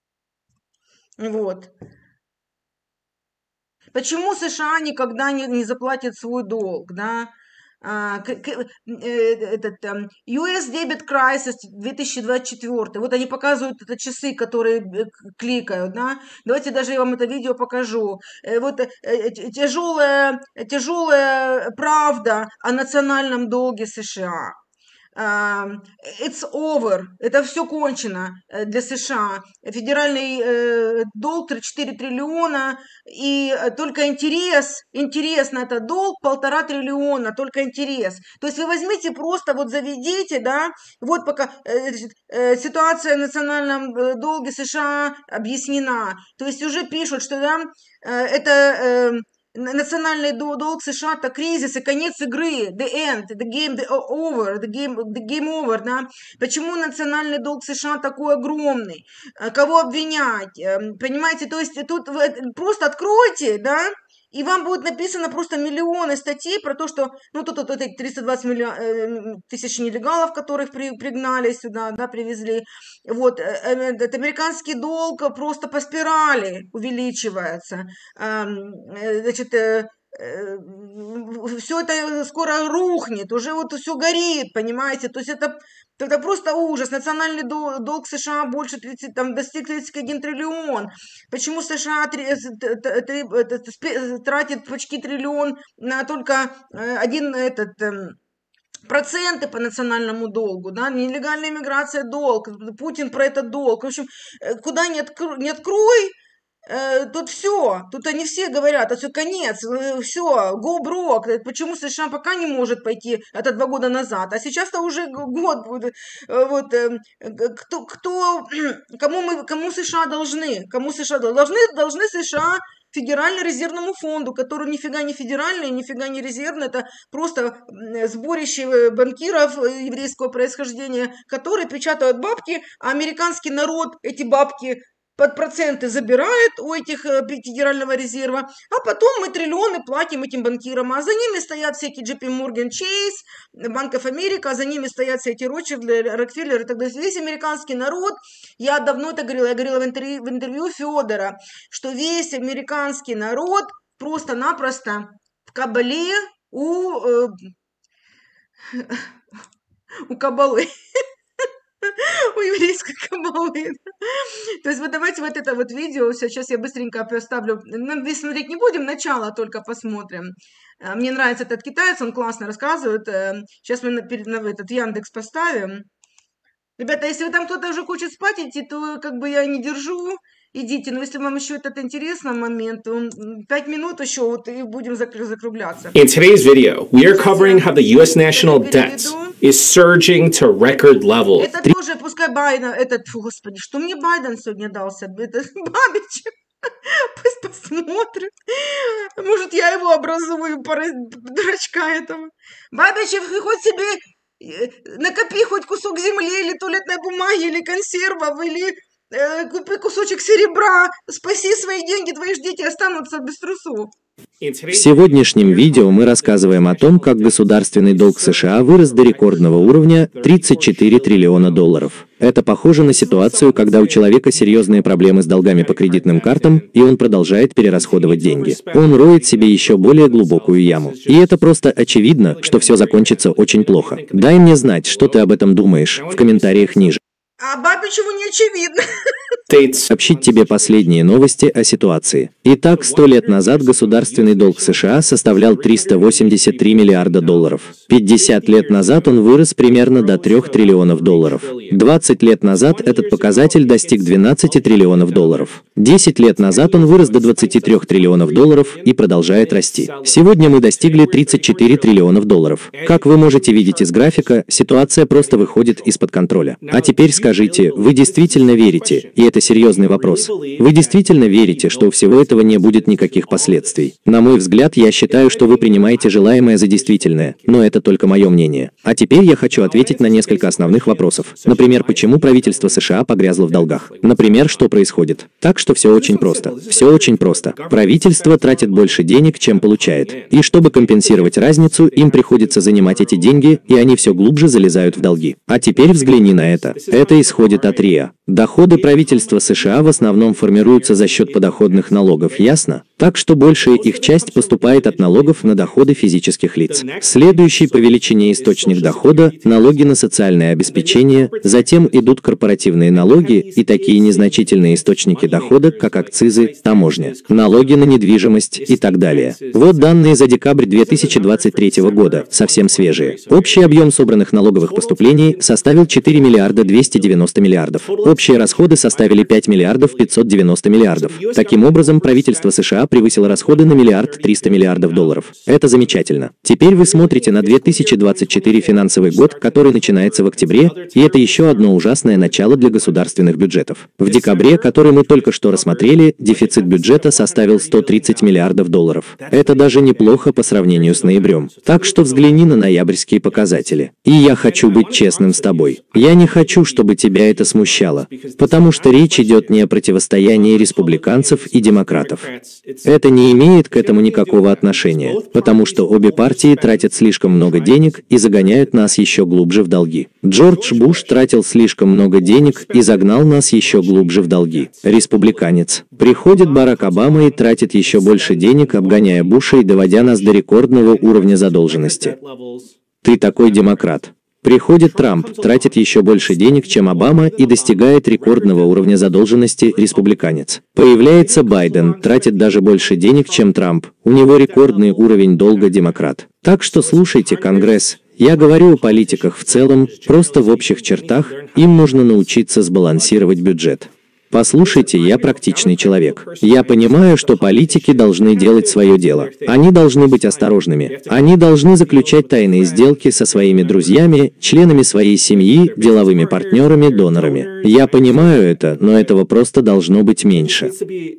Вот. Почему США никогда не, не заплатит свой долг, да? Этот ю эс Debit Crisis две тысячи двадцать четыре. Вот они показывают это часы, которые кликают, да. Давайте даже я вам это видео покажу. Вот тяжелая, тяжелая правда о национальном долге США. It's over. Это все кончено для США. Федеральный э, долг четыре триллиона, и только интерес, интерес на этот долг полтора триллиона, только интерес. То есть вы возьмите просто, вот заведите, да, вот пока э, э, ситуация в национальном долге США объяснена. То есть уже пишут, что да, э, это... Э, национальный долг США это кризис и конец игры, the end, the game the over, the game, the game over, да? Почему национальный долг США такой огромный? Кого обвинять? Понимаете, то есть тут вы просто откройте, да, и вам будет написано просто миллионы статей про то, что, ну, тут, тут, тут эти триста двадцать миллион, тысяч нелегалов, которых при, пригнали сюда, да, привезли. Вот, этот американский долг просто по спирали увеличивается. Значит, все это скоро рухнет, уже вот все горит, понимаете, то есть это, это просто ужас. Национальный долг США больше тридцать, там, достиг тридцать один триллион. Почему США тратит почти триллион на только один этот... проценты по национальному долгу, да, нелегальная иммиграция долг, Путин про этот долг. В общем, куда не, откро, не открой, э, тут все, тут они все говорят, а все, конец, все, go broke. Почему США пока не может пойти, это два года назад, а сейчас-то уже год будет, вот, э, кто, кто, кому мы, кому США должны, кому США должны, должны США Федеральному резервному фонду, который нифига не федеральный, нифига не резервный, это просто сборище банкиров еврейского происхождения, которые печатают бабки, а американский народ эти бабки под проценты забирает у этих Федерального резерва, а потом мы триллионы платим этим банкирам, а за ними стоят все эти джей пи Morgan Chase, Bank of America, а за ними стоят все эти Ротшильды, Рокфеллер и так далее. Весь американский народ, я давно это говорила, я говорила в интервью, в интервью Федора, что весь американский народ просто-напросто в кабале у, э, у кабалы. У еврейской кабалы. То есть вот давайте вот это вот видео, сейчас я быстренько поставлю, мы смотреть не будем, начало только посмотрим. Мне нравится этот китаец, он классно рассказывает. Сейчас мы на, на этот Яндекс поставим. Ребята, если вы там кто-то уже хочет спать идти, то как бы я не держу. Идите, но если вам еще этот интересный момент, то пять минут еще вот и будем закругляться. In today's video, we are covering how the U S national debt is surging to record levels. Это тоже, пускай Байден, этот, господи, что мне Байден сегодня дался? Это Бабич. Пусть посмотрит. Может, я его образую, дурачка этого. Бабич, хоть себе накопи хоть кусок земли, или туалетной бумаги, или консервов, или... Купи кусочек серебра, спаси свои деньги, твои дети останутся без трусов. В сегодняшнем видео мы рассказываем о том, как государственный долг США вырос до рекордного уровня тридцать четыре триллиона долларов. Это похоже на ситуацию, когда у человека серьезные проблемы с долгами по кредитным картам, и он продолжает перерасходовать деньги. Он роет себе еще более глубокую яму. И это просто очевидно, что все закончится очень плохо. Дай мне знать, что ты об этом думаешь, в комментариях ниже. А Бабичеву не очевидно. Сообщить тебе последние новости о ситуации. Итак, сто лет назад государственный долг США составлял триста восемьдесят три миллиарда долларов. пятьдесят лет назад он вырос примерно до трёх триллионов долларов. двадцать лет назад этот показатель достиг двенадцати триллионов долларов. десять лет назад он вырос до двадцати трёх триллионов долларов и продолжает расти. Сегодня мы достигли тридцати четырёх триллионов долларов. Как вы можете видеть из графика, ситуация просто выходит из-под контроля. А теперь скажите, Скажите, вы действительно верите, и это серьезный вопрос, вы действительно верите, что у всего этого не будет никаких последствий? На мой взгляд, я считаю, что вы принимаете желаемое за действительное, но это только мое мнение. А теперь я хочу ответить на несколько основных вопросов. Например, почему правительство США погрязло в долгах? Например, что происходит? Так что все очень просто. Все очень просто. Правительство тратит больше денег, чем получает. И чтобы компенсировать разницу, им приходится занимать эти деньги, и они все глубже залезают в долги. А теперь взгляни на это. Это исходит от РИА. Доходы правительства США в основном формируются за счет подоходных налогов, ясно? Так что большая их часть поступает от налогов на доходы физических лиц. Следующий по величине источник дохода – налоги на социальное обеспечение, затем идут корпоративные налоги и такие незначительные источники дохода, как акцизы, таможня, налоги на недвижимость и так далее. Вот данные за декабрь две тысячи двадцать третьего года, совсем свежие. Общий объем собранных налоговых поступлений составил четыре миллиарда двести девяносто миллиардов. Общие расходы составили пять миллиардов пятьсот девяносто миллиардов. Таким образом, правительство США превысило расходы на миллиард триста миллиардов долларов. Это замечательно. Теперь вы смотрите на две тысячи двадцать четвёртый финансовый год, который начинается в октябре, и это еще одно ужасное начало для государственных бюджетов. В декабре, который мы только что рассмотрели, дефицит бюджета составил сто тридцать миллиардов долларов. Это даже неплохо по сравнению с ноябрем. Так что взгляни на ноябрьские показатели. И я хочу быть честным с тобой. Я не хочу, чтобы тебя это смущало, потому что речь идет не о противостоянии республиканцев и демократов. Это не имеет к этому никакого отношения, потому что обе партии тратят слишком много денег и загоняют нас еще глубже в долги. Джордж Буш тратил слишком много денег и загнал нас еще глубже в долги. Республиканец. Приходит Барак Обама и тратит еще больше денег, обгоняя Буша и доводя нас до рекордного уровня задолженности. Ты такой демократ. Приходит Трамп, тратит еще больше денег, чем Обама, и достигает рекордного уровня задолженности, республиканец. Появляется Байден, тратит даже больше денег, чем Трамп, у него рекордный уровень долга, демократ. Так что слушайте, Конгресс, я говорю о политиках в целом, просто в общих чертах, им нужно научиться сбалансировать бюджет. Послушайте, я практичный человек. Я понимаю, что политики должны делать свое дело. Они должны быть осторожными. Они должны заключать тайные сделки со своими друзьями, членами своей семьи, деловыми партнерами, донорами. Я понимаю это, но этого просто должно быть меньше.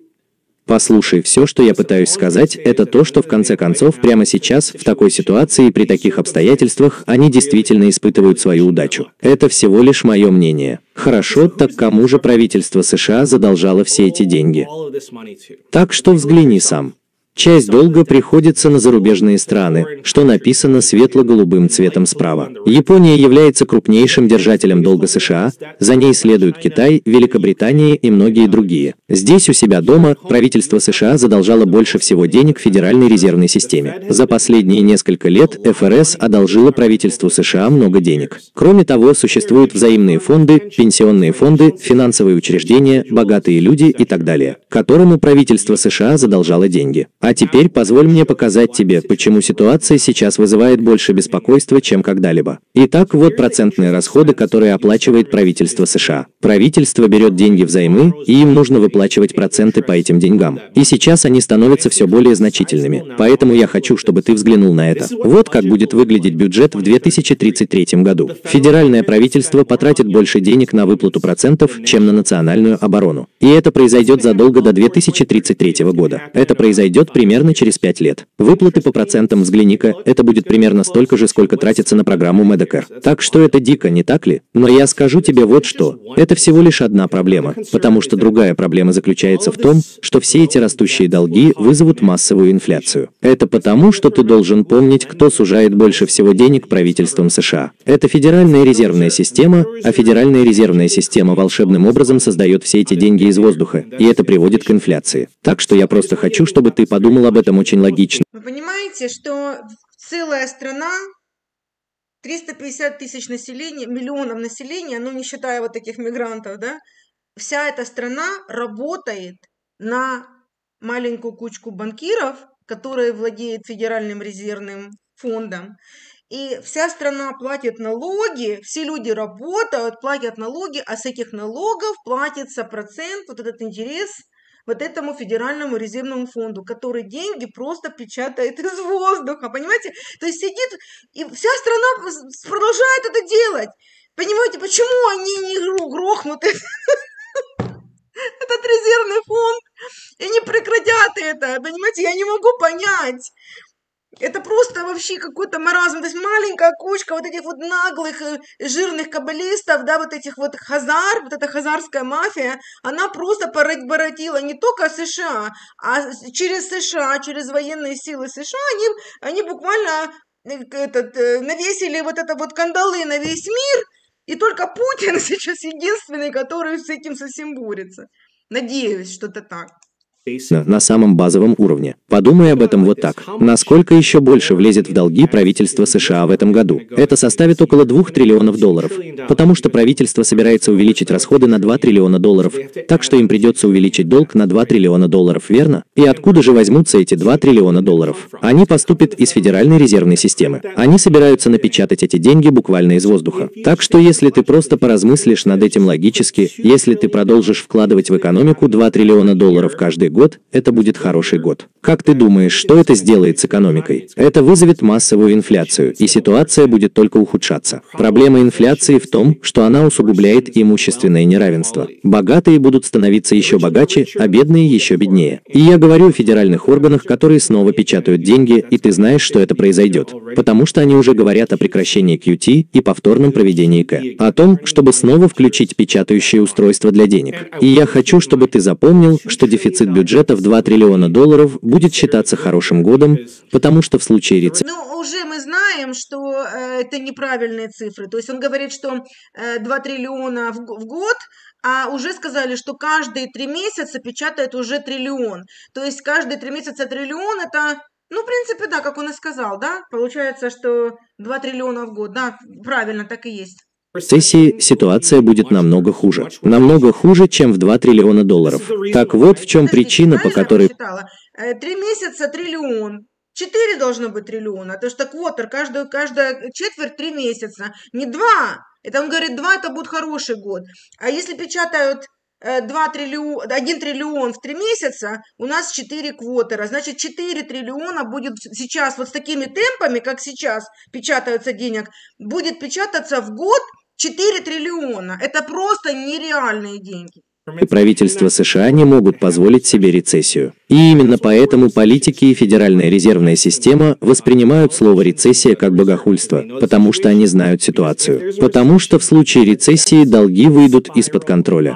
Послушай, все, что я пытаюсь сказать, это то, что в конце концов, прямо сейчас, в такой ситуации и при таких обстоятельствах, они действительно испытывают свою удачу. Это всего лишь мое мнение. Хорошо, так кому же правительство США задолжало все эти деньги? Так что взгляни сам. Часть долга приходится на зарубежные страны, что написано светло-голубым цветом справа. Япония является крупнейшим держателем долга США, за ней следуют Китай, Великобритания и многие другие. Здесь у себя дома правительство США задолжало больше всего денег Федеральной резервной системе. За последние несколько лет эф эр эс одолжила правительству США много денег. Кроме того, существуют взаимные фонды, пенсионные фонды, финансовые учреждения, богатые люди и так далее, которым правительство США задолжало деньги. А теперь позволь мне показать тебе, почему ситуация сейчас вызывает больше беспокойства, чем когда-либо. Итак, вот процентные расходы, которые оплачивает правительство США. Правительство берет деньги взаймы, и им нужно выплачивать проценты по этим деньгам. И сейчас они становятся все более значительными. Поэтому я хочу, чтобы ты взглянул на это. Вот как будет выглядеть бюджет в две тысячи тридцать третьем году. Федеральное правительство потратит больше денег на выплату процентов, чем на национальную оборону. И это произойдет задолго до две тысячи тридцать третьего года. Это произойдет примерно через пять лет. Выплаты по процентам, взгляни-ка, это будет примерно столько же, сколько тратится на программу Medicare. Так что это дико, не так ли? Но я скажу тебе вот что. Это всего лишь одна проблема, потому что другая проблема заключается в том, что все эти растущие долги вызовут массовую инфляцию. Это потому, что ты должен помнить, кто сужает больше всего денег правительством США. Это Федеральная резервная система, а Федеральная резервная система волшебным образом создает все эти деньги из воздуха, и это приводит к инфляции. Так что я просто хочу, чтобы ты подумал Думал об этом очень логично. Вы понимаете, что целая страна, триста пятьдесят тысяч населения, миллионов населения, ну не считая вот таких мигрантов, да, вся эта страна работает на маленькую кучку банкиров, которые владеют Федеральным резервным фондом. И вся страна платит налоги, все люди работают, платят налоги, а с этих налогов платится процент, вот этот интерес, вот этому Федеральному резервному фонду, который деньги просто печатает из воздуха, понимаете? То есть сидит, и вся страна продолжает это делать. Понимаете, почему они не грохнут этот резервный фонд и не прекратят это? Понимаете, я не могу понять. Это просто вообще какой-то маразм. То есть маленькая кучка вот этих вот наглых, жирных каббалистов, да, вот этих вот хазар, вот эта хазарская мафия, она просто породила не только США, а через США, через военные силы США, они, они буквально этот, навесили вот это вот кандалы на весь мир, и только Путин сейчас единственный, который с этим совсем борется. Надеюсь, что это так. На самом базовом уровне. Подумай об этом вот так. Насколько еще больше влезет в долги правительство США в этом году? Это составит около двух триллионов долларов. Потому что правительство собирается увеличить расходы на два триллиона долларов. Так что им придется увеличить долг на два триллиона долларов, верно? И откуда же возьмутся эти два триллиона долларов? Они поступят из Федеральной резервной системы. Они собираются напечатать эти деньги буквально из воздуха. Так что если ты просто поразмыслишь над этим логически, если ты продолжишь вкладывать в экономику два триллиона долларов каждый год, это будет хороший год. Как ты думаешь, что это сделает с экономикой? Это вызовет массовую инфляцию, и ситуация будет только ухудшаться. Проблема инфляции в том, что она усугубляет имущественное неравенство. Богатые будут становиться еще богаче, а бедные еще беднее. И я говорю о федеральных органах, которые снова печатают деньги, и ты знаешь, что это произойдет. Потому что они уже говорят о прекращении кью ти и повторном проведении К. О том, чтобы снова включить печатающее устройство для денег. И я хочу, чтобы ты запомнил, что дефицит бюджета бюджета в два триллиона долларов будет считаться хорошим годом, потому что в случае рецессии... Ну, уже мы знаем, что э, это неправильные цифры. То есть он говорит, что э, два триллиона в, в год, а уже сказали, что каждые три месяца печатает уже триллион. То есть каждые три месяца триллион это... Ну, в принципе, да, как он и сказал, да? Получается, что два триллиона в год. Да, правильно, так и есть. В рецессии ситуация будет намного хуже. Намного хуже, чем в два триллиона долларов. Так вот в чем причина, по которой... Три месяца триллион. Четыре должно быть триллиона. То что квотер, каждую, каждая четверть три месяца. Не два. Это он говорит, два это будет хороший год. А если печатают два триллиона, один триллион в три месяца, у нас четыре квотера. Значит, четыре триллиона будет сейчас вот с такими темпами, как сейчас печатаются денег, будет печататься в год четыре триллиона. Это просто нереальные деньги. Правительства США не могут позволить себе рецессию. И именно поэтому политики и Федеральная резервная система воспринимают слово «рецессия» как богохульство, потому что они знают ситуацию. Потому что в случае рецессии долги выйдут из-под контроля.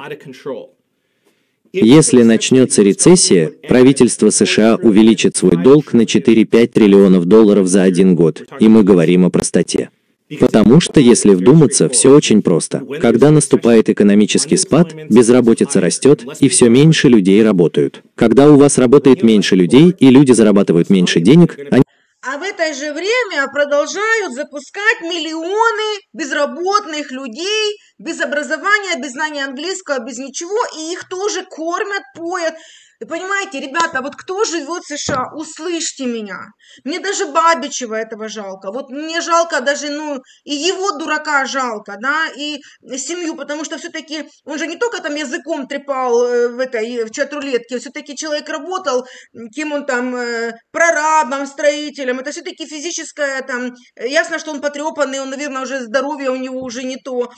Если начнется рецессия, правительство США увеличит свой долг на четыре-пять триллионов долларов за один год, и мы говорим о простоте. Потому что, если вдуматься, все очень просто. Когда наступает экономический спад, безработица растет, и все меньше людей работают. Когда у вас работает меньше людей, и люди зарабатывают меньше денег, они... А в это же время продолжают запускать миллионы безработных людей, без образования, без знания английского, без ничего, и их тоже кормят, поят. Вы понимаете, ребята, вот кто живет в США, услышьте меня. Мне даже Бабичева этого жалко. Вот мне жалко даже, ну, и его дурака жалко, да, и семью, потому что все-таки он же не только там языком трепал в этой, в чат-рулетке, все-таки человек работал, кем он там, прорабом, строителем, это все-таки физическое, там, ясно, что он потрепанный, он, наверное, уже здоровье у него уже не то.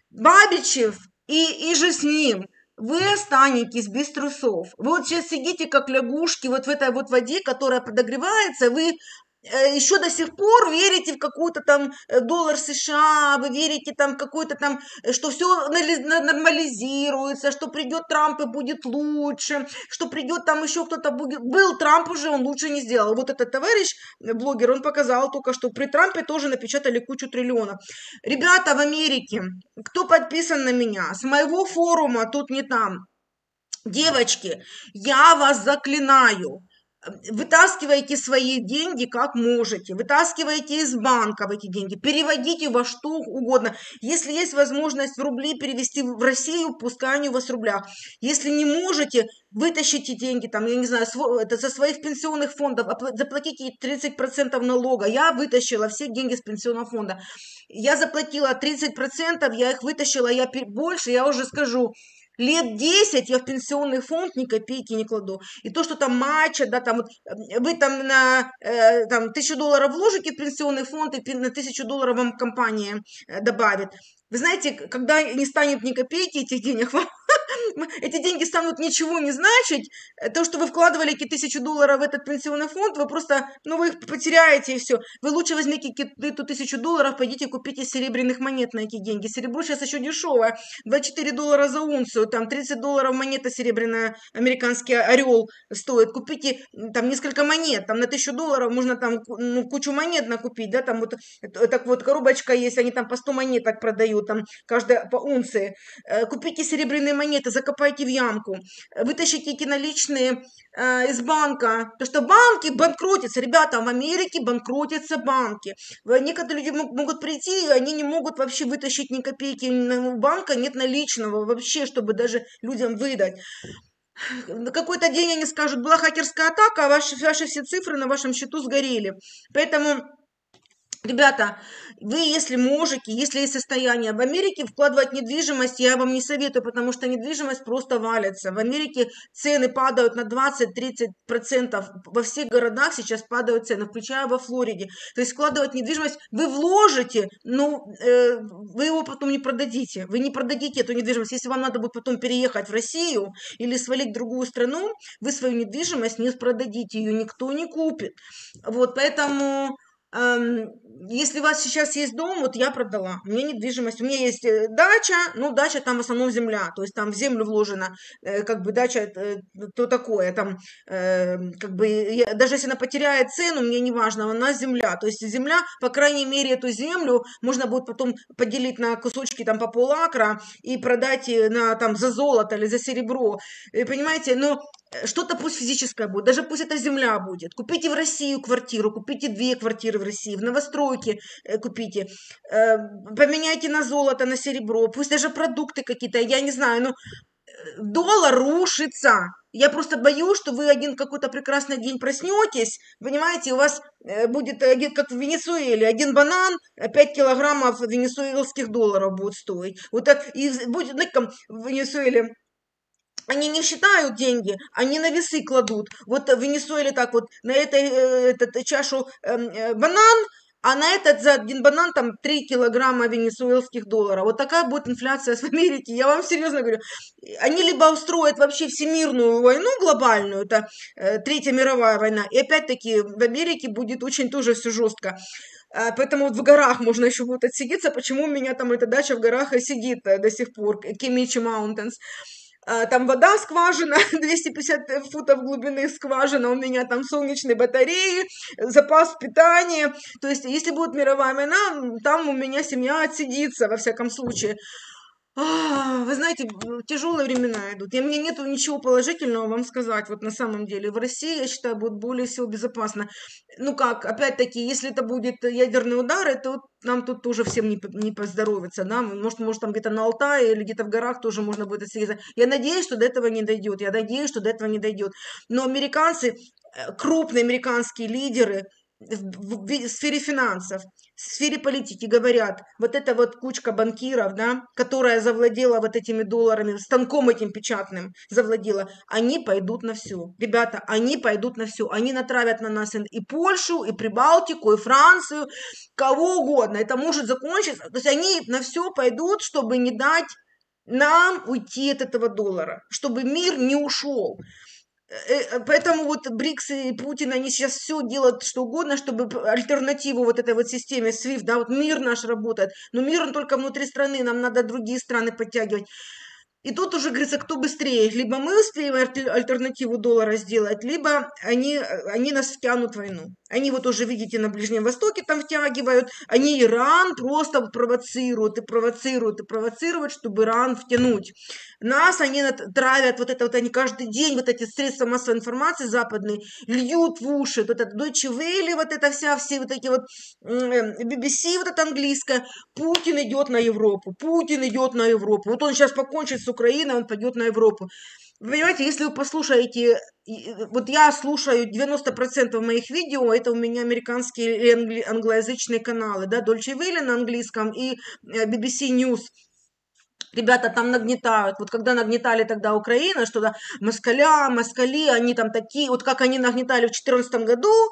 Бабичев и, и же с ним. Вы останетесь без трусов. Вы вот сейчас сидите как лягушки вот в этой вот воде, которая подогревается, вы э, еще до сих пор верите в какой-то там доллар США, вы верите там в какой-то там, что все нормализируется, что придет Трамп и будет лучше, что придет там еще кто-то будет. Был Трамп уже, он лучше не сделал. Вот этот товарищ, блогер, он показал только, что при Трампе тоже напечатали кучу триллионов. Ребята в Америке, кто подписан на меня, с моего форума, тут не там, девочки, я вас заклинаю, вытаскивайте свои деньги как можете, вытаскивайте из банков эти деньги, переводите во что угодно. Если есть возможность в рубли перевести в Россию, пускай они у вас в рублях. Если не можете, вытащите деньги, там, я не знаю, это со своих пенсионных фондов, заплатите тридцать процентов налога. Я вытащила все деньги с пенсионного фонда. Я заплатила тридцать процентов, я их вытащила, я больше, я уже скажу, лет десять я в пенсионный фонд ни копейки не кладу. И то, что там матча, да, там, вы там на э, там, тысячу долларов вложите в пенсионный фонд, и на тысячу долларов вам компания добавит. Вы знаете, когда не станет ни копейки этих денег, вам эти деньги станут ничего не значить. То, что вы вкладывали эти тысячу долларов в этот пенсионный фонд, вы просто, ну, вы их потеряете и все. Вы лучше возьмите эту тысячу долларов, пойдите купите серебряных монет на эти деньги. Серебро сейчас еще дешевое, двадцать четыре доллара за унцию, там тридцать долларов монета серебряная, американский орел стоит. Купите там несколько монет, там на тысячу долларов можно там, ну, кучу монет накупить, да, там вот так вот коробочка есть, они там по сто монеток продают, там каждая по унции. Купите серебряные монеты, закопайте в ямку, вытащите эти наличные э, из банка, потому что банки банкротятся, ребята, в Америке банкротятся банки. Некоторые люди могут прийти, и они не могут вообще вытащить ни копейки у банка, нет наличного вообще, чтобы даже людям выдать. На какой-то день они скажут, была хакерская атака, а ваши, ваши все цифры на вашем счету сгорели. Поэтому... Ребята, вы, если можете, если есть состояние в Америке, вкладывать в недвижимость я вам не советую, потому что недвижимость просто валится. В Америке цены падают на двадцать-тридцать процентов. Во всех городах сейчас падают цены, включая во Флориде. То есть вкладывать в недвижимость вы вложите, но э, вы его потом не продадите. Вы не продадите эту недвижимость. Если вам надо будет потом переехать в Россию или свалить в другую страну, вы свою недвижимость не продадите, ее никто не купит. Вот, поэтому... Если у вас сейчас есть дом, вот я продала, у меня недвижимость, у меня есть дача, ну дача там в основном земля, то есть там в землю вложена, как бы дача то такое, там как бы я, даже если она потеряет цену, мне не важно, она земля, то есть земля, по крайней мере эту землю можно будет потом поделить на кусочки там по полакра и продать на там за золото или за серебро, понимаете, но что-то пусть физическое будет, даже пусть это земля будет. Купите в Россию квартиру, купите две квартиры в России, в новостройке купите, поменяйте на золото, на серебро, пусть даже продукты какие-то, я не знаю, но доллар рушится. Я просто боюсь, что вы один какой-то прекрасный день проснетесь, понимаете, у вас будет, как в Венесуэле, один банан, пять килограммов венесуэльских долларов будет стоить. Вот так, и будет, ну, как в Венесуэле, они не считают деньги, они на весы кладут. Вот в Венесуэле так вот, на этой этот, чашу э, банан, а на этот за один банан там три килограмма венесуэльских долларов. Вот такая будет инфляция в Америке. Я вам серьезно говорю. Они либо устроят вообще всемирную войну глобальную, это э, Третья мировая война, и опять-таки в Америке будет очень тоже все жестко. Поэтому вот в горах можно еще будет отсидеться. Почему у меня там эта дача в горах сидит до сих пор, Кемичи Маунтенс. Там вода, скважина, двести пятьдесят футов глубины скважина, у меня там солнечные батареи, запас питания. То есть, если будет мировая война, там у меня семья отсидится, во всяком случае. Вы знаете, тяжелые времена идут. И мне нету ничего положительного вам сказать. Вот на самом деле в России, я считаю, будет более всего безопасно. Ну как, опять-таки, если это будет ядерный удар, это вот нам тут тоже всем не, не поздоровится. Да? Может, может, там где-то на Алтае или где-то в горах тоже можно будет отсидеться. Я надеюсь, что до этого не дойдет. Я надеюсь, что до этого не дойдет. Но американцы, крупные американские лидеры в, в, в сфере финансов, в сфере политики говорят, вот эта вот кучка банкиров, да, которая завладела вот этими долларами, станком этим печатным завладела, они пойдут на все. Ребята, они пойдут на все. Они натравят на нас и Польшу, и Прибалтику, и Францию, кого угодно. Это может закончиться. То есть они на все пойдут, чтобы не дать нам уйти от этого доллара, чтобы мир не ушел. Поэтому вот БРИКС и Путин, они сейчас все делают, что угодно, чтобы альтернативу вот этой вот системе свифт, да, вот мир наш работает, но мир он только внутри страны, нам надо другие страны подтягивать. И тут уже говорится, кто быстрее, либо мы успеем альтернативу доллара сделать, либо они, они нас втянут в войну. Они вот уже, видите, на Ближнем Востоке там втягивают, они Иран просто провоцируют и провоцируют и провоцируют, чтобы Иран втянуть. Нас они травят, вот это вот они каждый день, вот эти средства массовой информации западные, льют в уши, вот это Deutsche Welle, вот это вся, все вот эти вот би би си, вот это английское, Путин идет на Европу, Путин идет на Европу, вот он сейчас покончит с Украиной, он пойдет на Европу. Вы понимаете, если вы послушаете, вот я слушаю девяносто процентов моих видео, это у меня американские или англоязычные каналы, да, Deutsche Welle на английском и би би си News. Ребята там нагнетают. Вот когда нагнетали тогда Украину, что да, москаля, москали, они там такие, вот как они нагнетали в четырнадцатом году,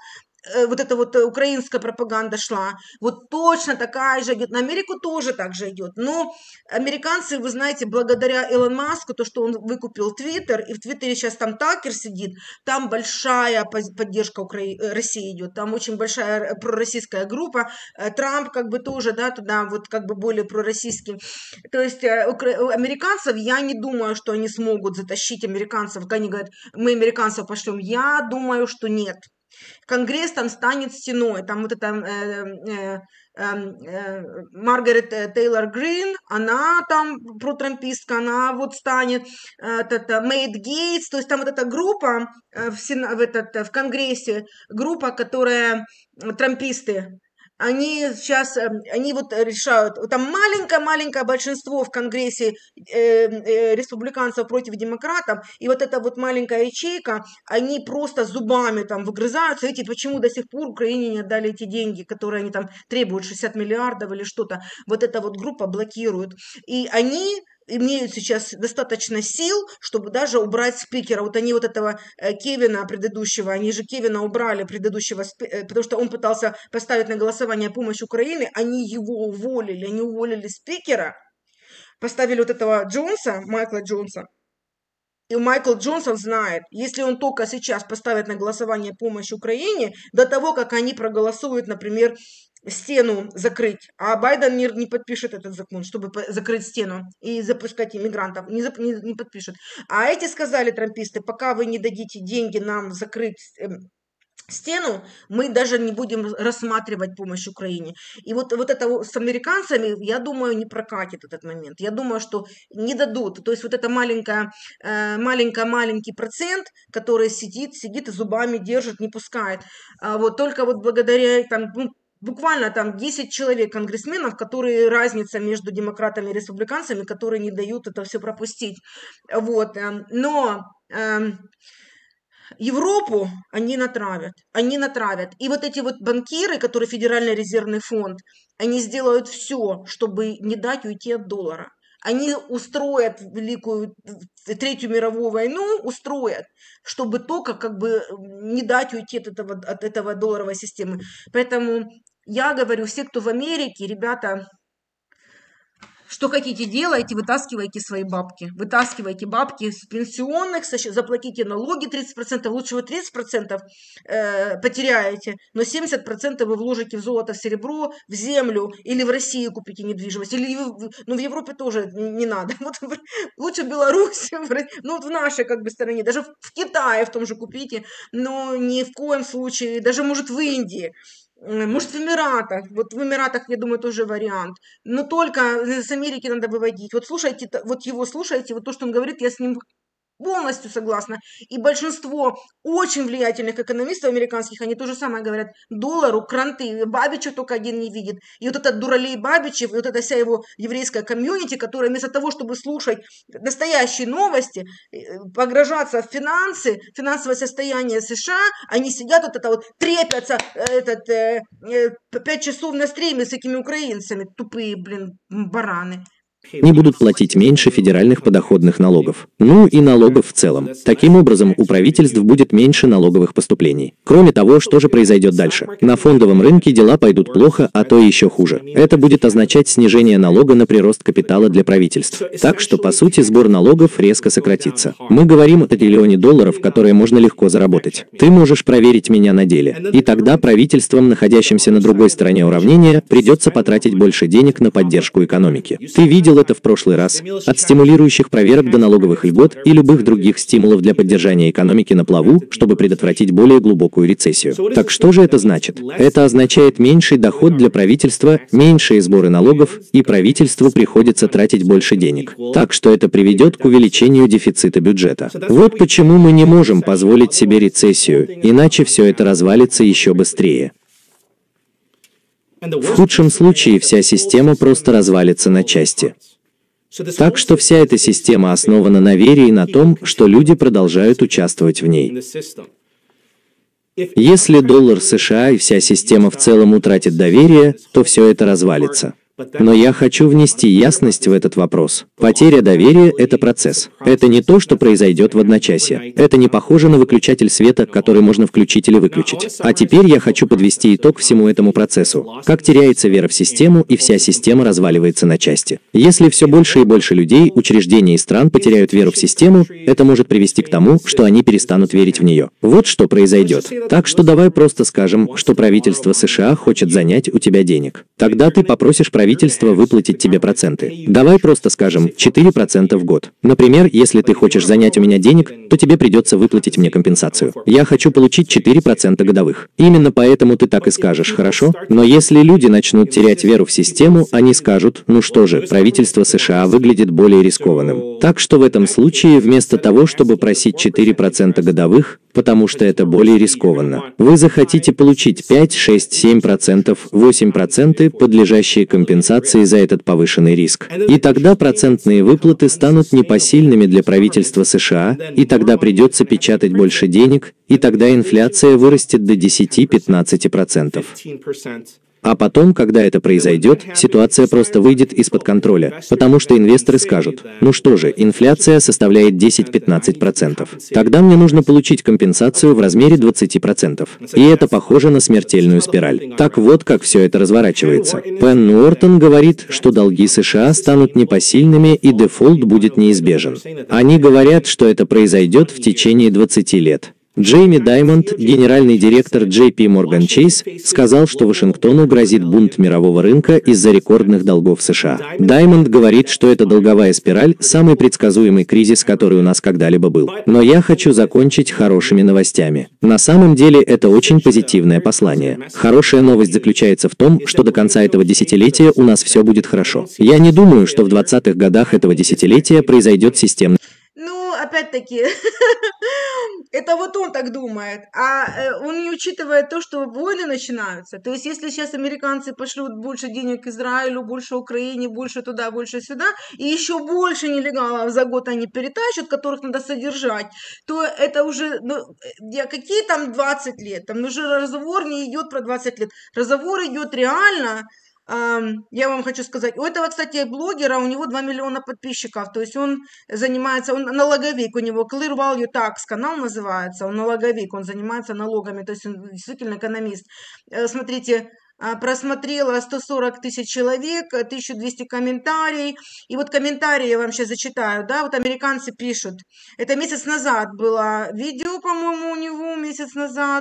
вот эта вот украинская пропаганда шла, вот точно такая же идет. На Америку тоже так же идет. Но американцы, вы знаете, благодаря Илон Маску, то, что он выкупил Твиттер, и в Твиттере сейчас там Такер сидит, там большая поддержка Укра... России идет, там очень большая пророссийская группа, Трамп как бы тоже, да, туда вот как бы более пророссийский. То есть у американцев, я не думаю, что они смогут затащить американцев, как они говорят, мы американцев пошлем, я думаю, что нет. Конгресс там станет стеной, там вот эта э, э, э, э, Маргарет Тейлор Грин, она там протрампистка, она вот станет, э, это, Мэйд Гейтс, то есть там вот эта группа э, в, Сена, в, этот, в Конгрессе, группа, которая э, трамписты, они сейчас, они вот решают, там маленькое-маленькое большинство в Конгрессе э, э, республиканцев против демократов, и вот эта вот маленькая ячейка, они просто зубами там выгрызаются, видите, почему до сих пор Украине не отдали эти деньги, которые они там требуют, шестьдесят миллиардов или что-то, вот эта вот группа блокирует, и они имеют сейчас достаточно сил, чтобы даже убрать спикера. Вот они вот этого Кевина предыдущего, они же Кевина убрали предыдущего, потому что он пытался поставить на голосование помощь Украине, они его уволили, они уволили спикера, поставили вот этого Джонса, Майкла Джонса. И Майкл Джонсон знает, если он только сейчас поставит на голосование помощь Украине, до того, как они проголосуют, например, стену закрыть, а Байден не, не подпишет этот закон, чтобы закрыть стену и запускать иммигрантов, не, не, не подпишет. А эти сказали, трамписты, пока вы не дадите деньги нам закрыть э, стену, мы даже не будем рассматривать помощь Украине. И вот, вот это с американцами, я думаю, не прокатит этот момент. Я думаю, что не дадут. То есть вот это маленькая, э, маленький-маленький процент, который сидит, сидит и зубами держит, не пускает. А вот только вот благодаря там, ну, буквально там десять человек, конгрессменов, которые разница между демократами и республиканцами, которые не дают это все пропустить. Вот. Но э, Европу они натравят, они натравят. И вот эти вот банкиры, которые Федеральный резервный фонд, они сделают все, чтобы не дать уйти от доллара. Они устроят великую Третью мировую войну, устроят, чтобы только как бы не дать уйти от этого, от этого долларовой системы. Поэтому я говорю, все, кто в Америке, ребята, что хотите делайте, вытаскивайте свои бабки. Вытаскивайте бабки с пенсионных, заплатите налоги тридцать процентов, лучше вы тридцать процентов э, потеряете, но семьдесят процентов вы вложите в золото, в серебро, в землю, или в России купите недвижимость, или в, ну, в Европе тоже не надо. Вот, лучше в Беларуси, ну вот в нашей как бы стороне, даже в Китае в том же купите, но ни в коем случае, даже может в Индии. Может, в Эмиратах. Вот в Эмиратах, я думаю, тоже вариант. Но только с Америки надо выводить. Вот слушайте, вот его слушайте, вот то, что он говорит, я с ним полностью согласна. И большинство очень влиятельных экономистов американских, они то же самое говорят. Доллару, кранты, Бабичев только один не видит. И вот этот дуралей Бабичев, и вот эта вся его еврейская комьюнити, которая вместо того, чтобы слушать настоящие новости, погружаться в финансы, финансовое состояние США, они сидят вот это вот, трепятся этот, э, э, пять часов на стриме с этими украинцами. Тупые, блин, бараны. Не будут платить меньше федеральных подоходных налогов. Ну и налогов в целом. Таким образом, у правительств будет меньше налоговых поступлений. Кроме того, что же произойдет дальше? На фондовом рынке дела пойдут плохо, а то еще хуже. Это будет означать снижение налога на прирост капитала для правительств. Так что, по сути, сбор налогов резко сократится. Мы говорим о триллионе долларов, которые можно легко заработать. Ты можешь проверить меня на деле. И тогда правительствам, находящимся на другой стороне уравнения, придется потратить больше денег на поддержку экономики. Ты видел это в прошлый раз. От стимулирующих проверок до налоговых льгот и любых других стимулов для поддержания экономики на плаву, чтобы предотвратить более глубокую рецессию. Так что же это значит? Это означает меньший доход для правительства, меньшие сборы налогов, и правительству приходится тратить больше денег. Так что это приведет к увеличению дефицита бюджета. Вот почему мы не можем позволить себе рецессию, иначе все это развалится еще быстрее. В худшем случае вся система просто развалится на части. Так что вся эта система основана на вере и на том, что люди продолжают участвовать в ней. Если доллар США и вся система в целом утратит доверие, то все это развалится. Но я хочу внести ясность в этот вопрос. Потеря доверия – это процесс. Это не то, что произойдет в одночасье. Это не похоже на выключатель света, который можно включить или выключить. А теперь я хочу подвести итог всему этому процессу. Как теряется вера в систему, и вся система разваливается на части. Если все больше и больше людей, учреждений и стран потеряют веру в систему, это может привести к тому, что они перестанут верить в нее. Вот что произойдет. Так что давай просто скажем, что правительство США хочет занять у тебя денег. Тогда ты попросишь правительство правительство выплатить тебе проценты. Давай просто скажем, четыре процента в год. Например, если ты хочешь занять у меня денег, то тебе придется выплатить мне компенсацию. Я хочу получить четыре процента годовых. Именно поэтому ты так и скажешь, хорошо? Но если люди начнут терять веру в систему, они скажут, ну что же, правительство США выглядит более рискованным. Так что в этом случае, вместо того, чтобы просить четыре процента годовых, потому что это более рискованно, вы захотите получить пять, шесть, семь процентов, восемь процентов, подлежащие компенсации за этот повышенный риск. И тогда процентные выплаты станут непосильными для правительства США, и тогда придется печатать больше денег, и тогда инфляция вырастет до десяти-пятнадцати процентов. А потом, когда это произойдет, ситуация просто выйдет из-под контроля, потому что инвесторы скажут, ну что же, инфляция составляет десять-пятнадцать процентов. Тогда мне нужно получить компенсацию в размере двадцати процентов. И это похоже на смертельную спираль. Так вот, как все это разворачивается. Пен Нуортон говорит, что долги США станут непосильными и дефолт будет неизбежен. Они говорят, что это произойдет в течение двадцати лет. Джейми Даймонд, генеральный директор джей пи Morgan Chase, сказал, что Вашингтону грозит бунт мирового рынка из-за рекордных долгов США. Даймонд говорит, что эта долговая спираль – самый предсказуемый кризис, который у нас когда-либо был. Но я хочу закончить хорошими новостями. На самом деле, это очень позитивное послание. Хорошая новость заключается в том, что до конца этого десятилетия у нас все будет хорошо. Я не думаю, что в двадцатых годах этого десятилетия произойдет системный... Ну, опять-таки, это вот он так думает, а он не учитывает то, что войны начинаются. То есть, если сейчас американцы пошлют больше денег Израилю, больше Украине, больше туда, больше сюда, и еще больше нелегалов за год они перетащат, которых надо содержать, то это уже, ну, какие там двадцать лет? Там уже разговор не идет про двадцать лет. Разговор идет реально. Я вам хочу сказать, у этого, кстати, блогера, у него два миллиона подписчиков, то есть он занимается, он налоговик, у него Clear Value Tax канал называется, он налоговик, он занимается налогами, то есть он действительно экономист. Смотрите, просмотрело сто сорок тысяч человек, тысяча двести комментариев, и вот комментарии я вам сейчас зачитаю, да, вот американцы пишут, это месяц назад было видео, по-моему, у него месяц назад,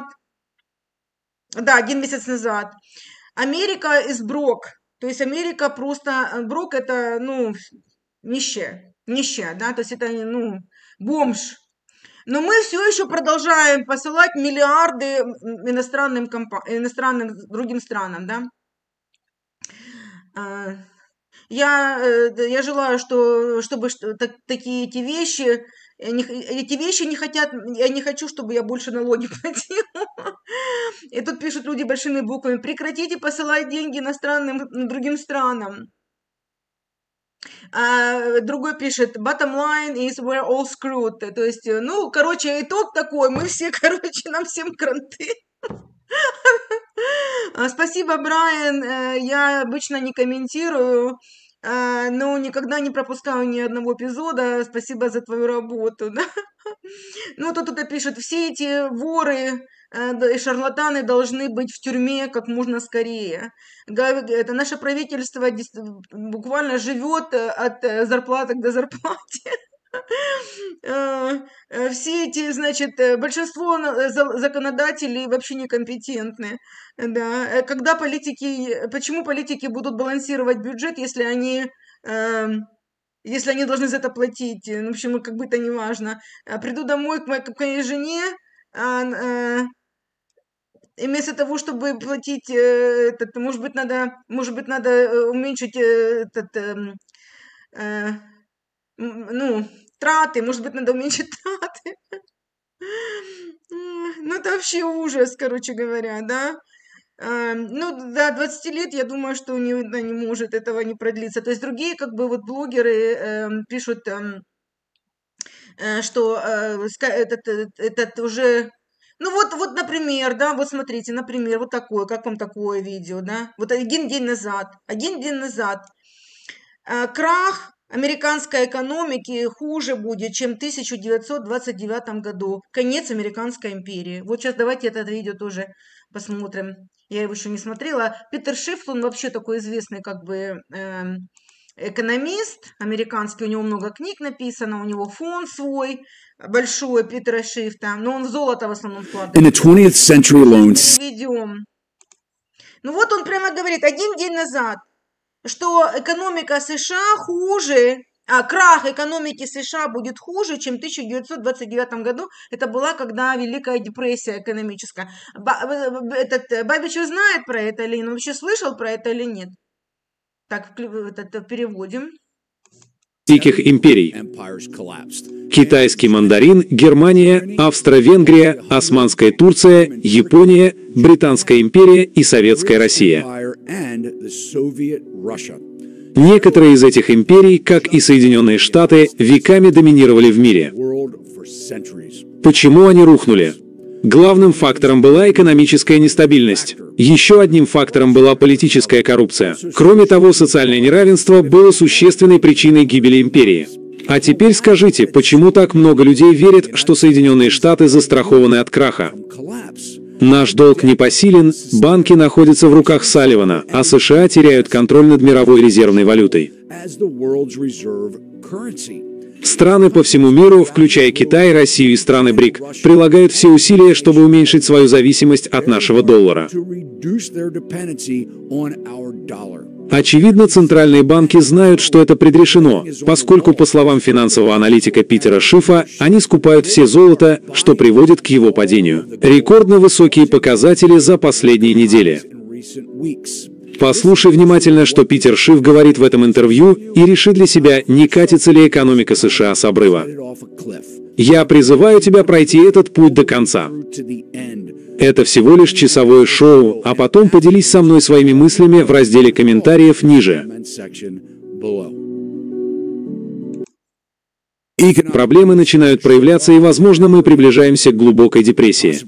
да, один месяц назад. Америка is broke, то есть Америка просто, broke это, ну, нищая, нищая, да, то есть это, ну, бомж. Но мы все еще продолжаем посылать миллиарды иностранным, компа- иностранным другим странам, да. Я, я желаю, что, чтобы так, такие эти вещи, эти вещи не хотят, я не хочу, чтобы я больше налоги платила. И тут пишут люди большими буквами, прекратите посылать деньги иностранным, другим странам. А другой пишет, bottom line is we're all screwed. То есть, ну, короче, итог такой, мы все, короче, нам всем кранты. Спасибо, Брайан, я обычно не комментирую, но никогда не пропускаю ни одного эпизода. Спасибо за твою работу. Да? Ну, тут кто-то пишет, все эти воры и шарлатаны должны быть в тюрьме как можно скорее. Это наше правительство буквально живет от зарплаты до зарплаты. Все эти, значит, большинство законодателей вообще некомпетентны. Да. Когда политики, почему политики будут балансировать бюджет, если они, если они должны за это платить? В общем, как бы это не важно. Приду домой к моей, к моей жене, и вместо того, чтобы платить, этот, может быть, надо, может быть, надо уменьшить этот, ну, траты, может быть, надо уменьшить траты. Ну, это вообще ужас, короче говоря, да. Ну, до двадцати лет, я думаю, что не, да, не может этого не продлиться. То есть другие, как бы, вот блогеры э, пишут, э, что э, этот, этот уже Ну вот, вот, например, да, вот смотрите, например, вот такое, как вам такое видео, да, вот один день назад, один день назад, э, крах американской экономики хуже будет, чем в тысяча девятьсот двадцать девятом году, конец американской империи. Вот сейчас давайте это видео тоже посмотрим, я его еще не смотрела. Питер Шиф, он вообще такой известный как бы э, экономист американский, у него много книг написано, у него фонд свой, большой Питера Шифта, но он в золото в основном вкладывает. In the twentieth century alone. Переведем. Ну вот он прямо говорит, один день назад, что экономика США хуже, а крах экономики США будет хуже, чем в тысяча девятьсот двадцать девятом году. Это была, когда Великая депрессия экономическая. Ба- этот, Бабич знает про это или он вообще слышал про это или нет? Так, это переводим. Великих империй. Китайский мандарин, Германия, Австро-Венгрия, Османская Турция, Япония, Британская империя и Советская Россия. Некоторые из этих империй, как и Соединенные Штаты, веками доминировали в мире. Почему они рухнули? Главным фактором была экономическая нестабильность. Еще одним фактором была политическая коррупция. Кроме того, социальное неравенство было существенной причиной гибели империи. А теперь скажите, почему так много людей верят, что Соединенные Штаты застрахованы от краха? Наш долг непосилен, банки находятся в руках Салливана, а США теряют контроль над мировой резервной валютой. Страны по всему миру, включая Китай, Россию и страны БРИК, прилагают все усилия, чтобы уменьшить свою зависимость от нашего доллара. Очевидно, центральные банки знают, что это предрешено, поскольку, по словам финансового аналитика Питера Шифа, они скупают все золото, что приводит к его падению. Рекордно высокие показатели за последние недели. Послушай внимательно, что Питер Шиф говорит в этом интервью, и реши для себя, не катится ли экономика США с обрыва. Я призываю тебя пройти этот путь до конца. Это всего лишь часовое шоу, а потом поделись со мной своими мыслями в разделе комментариев ниже. Проблемы начинают проявляться, и, возможно, мы приближаемся к глубокой депрессии.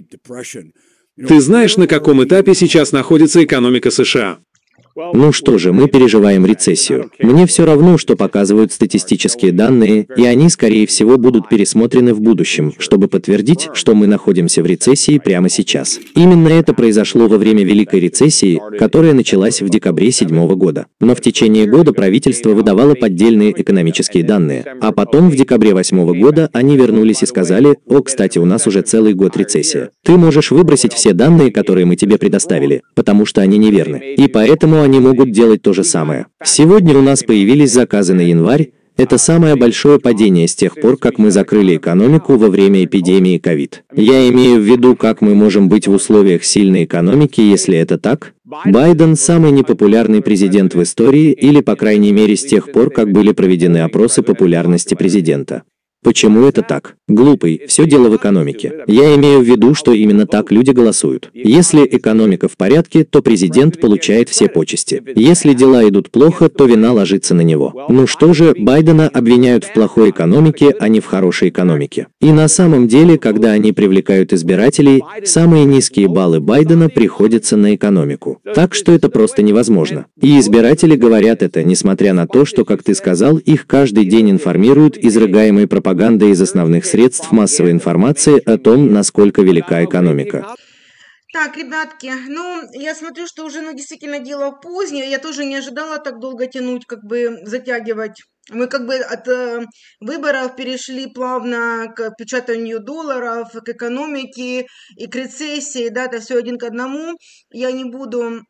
Ты знаешь, на каком этапе сейчас находится экономика США? Ну что же, мы переживаем рецессию. Мне все равно, что показывают статистические данные, и они, скорее всего, будут пересмотрены в будущем, чтобы подтвердить, что мы находимся в рецессии прямо сейчас. Именно это произошло во время Великой рецессии, которая началась в декабре седьмого года. Но в течение года правительство выдавало поддельные экономические данные, а потом в декабре восьмого года они вернулись и сказали: «О, кстати, у нас уже целый год рецессия. Ты можешь выбросить все данные, которые мы тебе предоставили, потому что они неверны». И поэтому они могут делать то же самое. Сегодня у нас появились заказы на январь. Это самое большое падение с тех пор, как мы закрыли экономику во время эпидемии ковид. Я имею в виду, как мы можем быть в условиях сильной экономики, если это так. Байден – самый непопулярный президент в истории, или, по крайней мере, с тех пор, как были проведены опросы популярности президента. Почему это так? Глупый, все дело в экономике. Я имею в виду, что именно так люди голосуют. Если экономика в порядке, то президент получает все почести. Если дела идут плохо, то вина ложится на него. Ну что же, Байдена обвиняют в плохой экономике, а не в хорошей экономике. И на самом деле, когда они привлекают избирателей, самые низкие баллы Байдена приходятся на экономику. Так что это просто невозможно. И избиратели говорят это, несмотря на то, что, как ты сказал, их каждый день информируют изрыгаемой пропагандой из основных средств массовой информации о том, насколько велика экономика. Так, ребятки, ну, я смотрю, что уже, ну, действительно дело позднее. Я тоже не ожидала так долго тянуть, как бы затягивать. Мы как бы от э, выборов перешли плавно к печатанию долларов, к экономике и к рецессии, да, это все один к одному. Я не буду...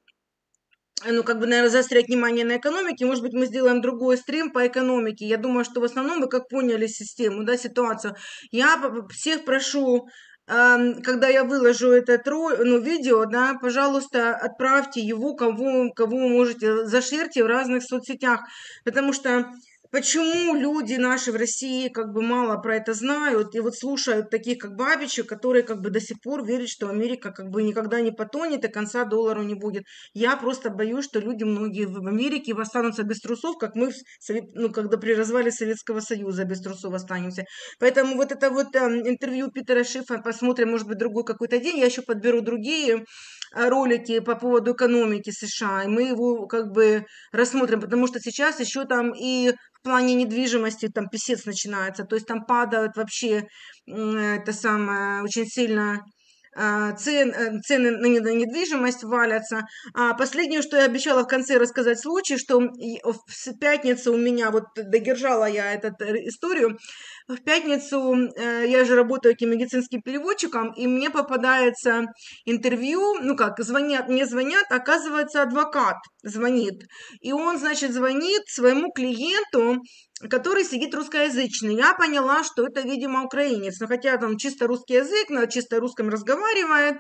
ну, как бы, наверное, заострять внимание на экономике. Может быть, мы сделаем другой стрим по экономике. Я думаю, что в основном вы как поняли систему, да, ситуацию. Я всех прошу, э, когда я выложу это ну, видео, да, пожалуйста, отправьте его, кого, кого вы можете, зашерьте в разных соцсетях. Потому что почему люди наши в России как бы мало про это знают и вот слушают таких как Бабича, которые как бы до сих пор верят, что Америка как бы никогда не потонет и конца доллару не будет. Я просто боюсь, что люди многие в Америке останутся без трусов, как мы, в Совет- ну, когда при развале Советского Союза без трусов останемся. Поэтому вот это вот э, интервью Питера Шифа посмотрим, может быть, другой какой-то день. Я еще подберу другие э, ролики по поводу экономики США, и мы его как бы рассмотрим, потому что сейчас еще там и в плане недвижимости там писец начинается, то есть там падают вообще м, это самое очень сильно а, цен, э, цены на не- на недвижимость валятся. А последнее, что я обещала в конце рассказать случай, что и в с- пятницу у меня, вот додержала я эту историю, в пятницу э, я же работаю таким медицинским переводчиком, и мне попадается интервью, ну как, звонят, мне звонят, оказывается, адвокат звонит, и он, значит, звонит своему клиенту, который сидит русскоязычный. Я поняла, что это, видимо, украинец, но хотя там чисто русский язык, на чисто русском разговаривает,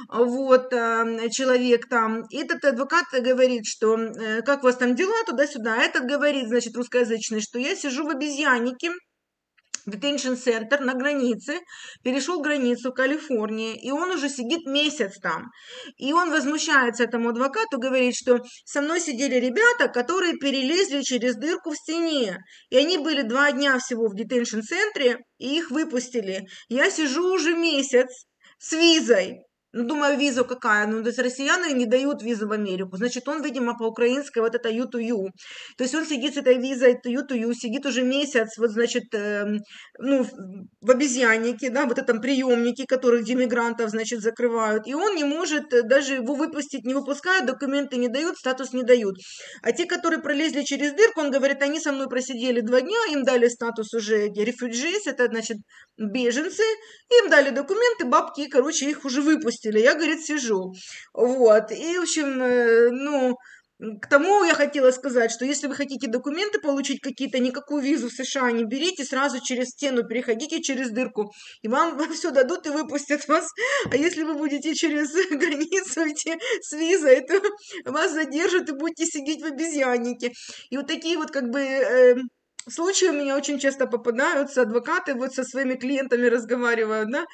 вот, э, человек там. И этот адвокат говорит, что э, как у вас там дела, туда-сюда. А этот говорит, значит, русскоязычный, что я сижу в обезьяннике, detention center на границе, перешел границу в Калифорнии, и он уже сидит месяц там. И он возмущается этому адвокату, говорит, что со мной сидели ребята, которые перелезли через дырку в стене, и они были два дня всего в detention центре, и их выпустили. Я сижу уже месяц с визой. Ну, думаю, визу какая? Ну, то есть россияне не дают визу в Америку. Значит, он, видимо, по-украински вот это ю ту ю. То есть он сидит с этой визой ю ту ю, сидит уже месяц, вот, значит, э, ну, в обезьяннике, да, вот этом приемнике, которых демигрантов, значит, закрывают. И он не может э, даже его выпустить, не выпускают, документы не дают, статус не дают. А те, которые пролезли через дырку, он говорит, они со мной просидели два дня, им дали статус уже refugees, это, значит, беженцы, им дали документы, бабки, короче, их уже выпустили. Я, говорит, сижу. Вот. И, в общем, э, ну, к тому я хотела сказать, что если вы хотите документы получить какие-то, никакую визу в США не берите, сразу через стену переходите через дырку, и вам все дадут и выпустят вас. А если вы будете через границу идти с визой, то вас задержат и будете сидеть в обезьяннике. И вот такие вот как бы... э, случаи у меня очень часто попадаются, адвокаты вот со своими клиентами разговаривают, да.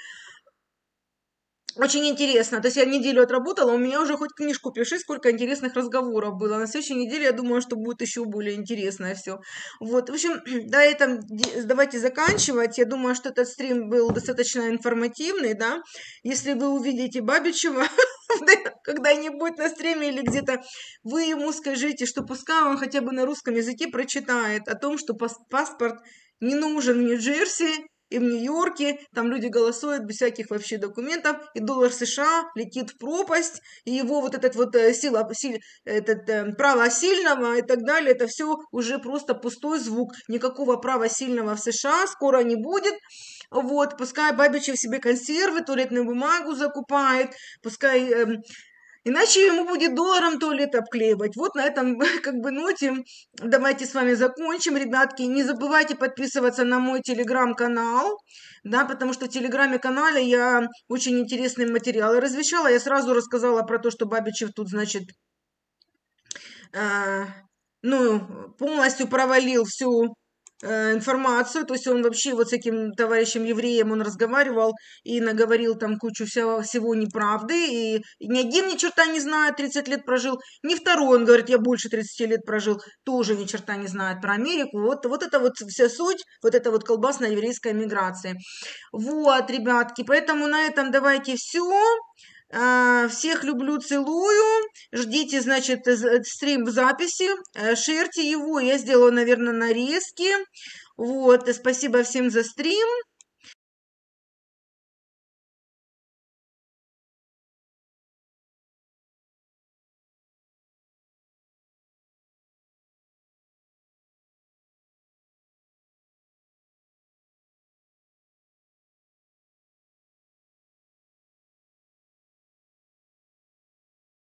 Очень интересно. То есть я неделю отработала, у меня уже хоть книжку пиши, сколько интересных разговоров было. На следующей неделе я думаю, что будет еще более интересное все. Вот, в общем, до этого давайте заканчивать. Я думаю, что этот стрим был достаточно информативный, да. Если вы увидите Бабичева когда-нибудь на стриме или где-то, вы ему скажите, что пускай он хотя бы на русском языке прочитает о том, что паспорт не нужен в Нью-Джерси и в Нью-Йорке, там люди голосуют без всяких вообще документов, и доллар США летит в пропасть, и его вот этот вот э, сила, силь, этот, э, право сильного и так далее, это все уже просто пустой звук, никакого права сильного в США скоро не будет. Вот, пускай Бабичев себе консервы, туалетную бумагу закупает, пускай... Э, Иначе ему будет долларом туалет обклеивать. Вот на этом как бы ноте давайте с вами закончим, ребятки. Не забывайте подписываться на мой телеграм-канал, да, потому что в телеграме-канале я очень интересные материалы размещала. Я сразу рассказала про то, что Бабичев тут, значит, э, ну, полностью провалил всю информацию, то есть он вообще вот с этим товарищем евреем он разговаривал и наговорил там кучу всего, всего неправды, и ни один ни черта не знает, тридцать лет прожил, ни второй, он говорит, я больше тридцати лет прожил, тоже ни черта не знает про Америку, вот, вот это вот вся суть, вот это вот колбасная еврейская миграция. Вот, ребятки, поэтому на этом давайте все. Всех люблю, целую. Ждите, значит, стрим в записи. Шерьте его. Я сделаю, наверное, нарезки. Вот. Спасибо всем за стрим.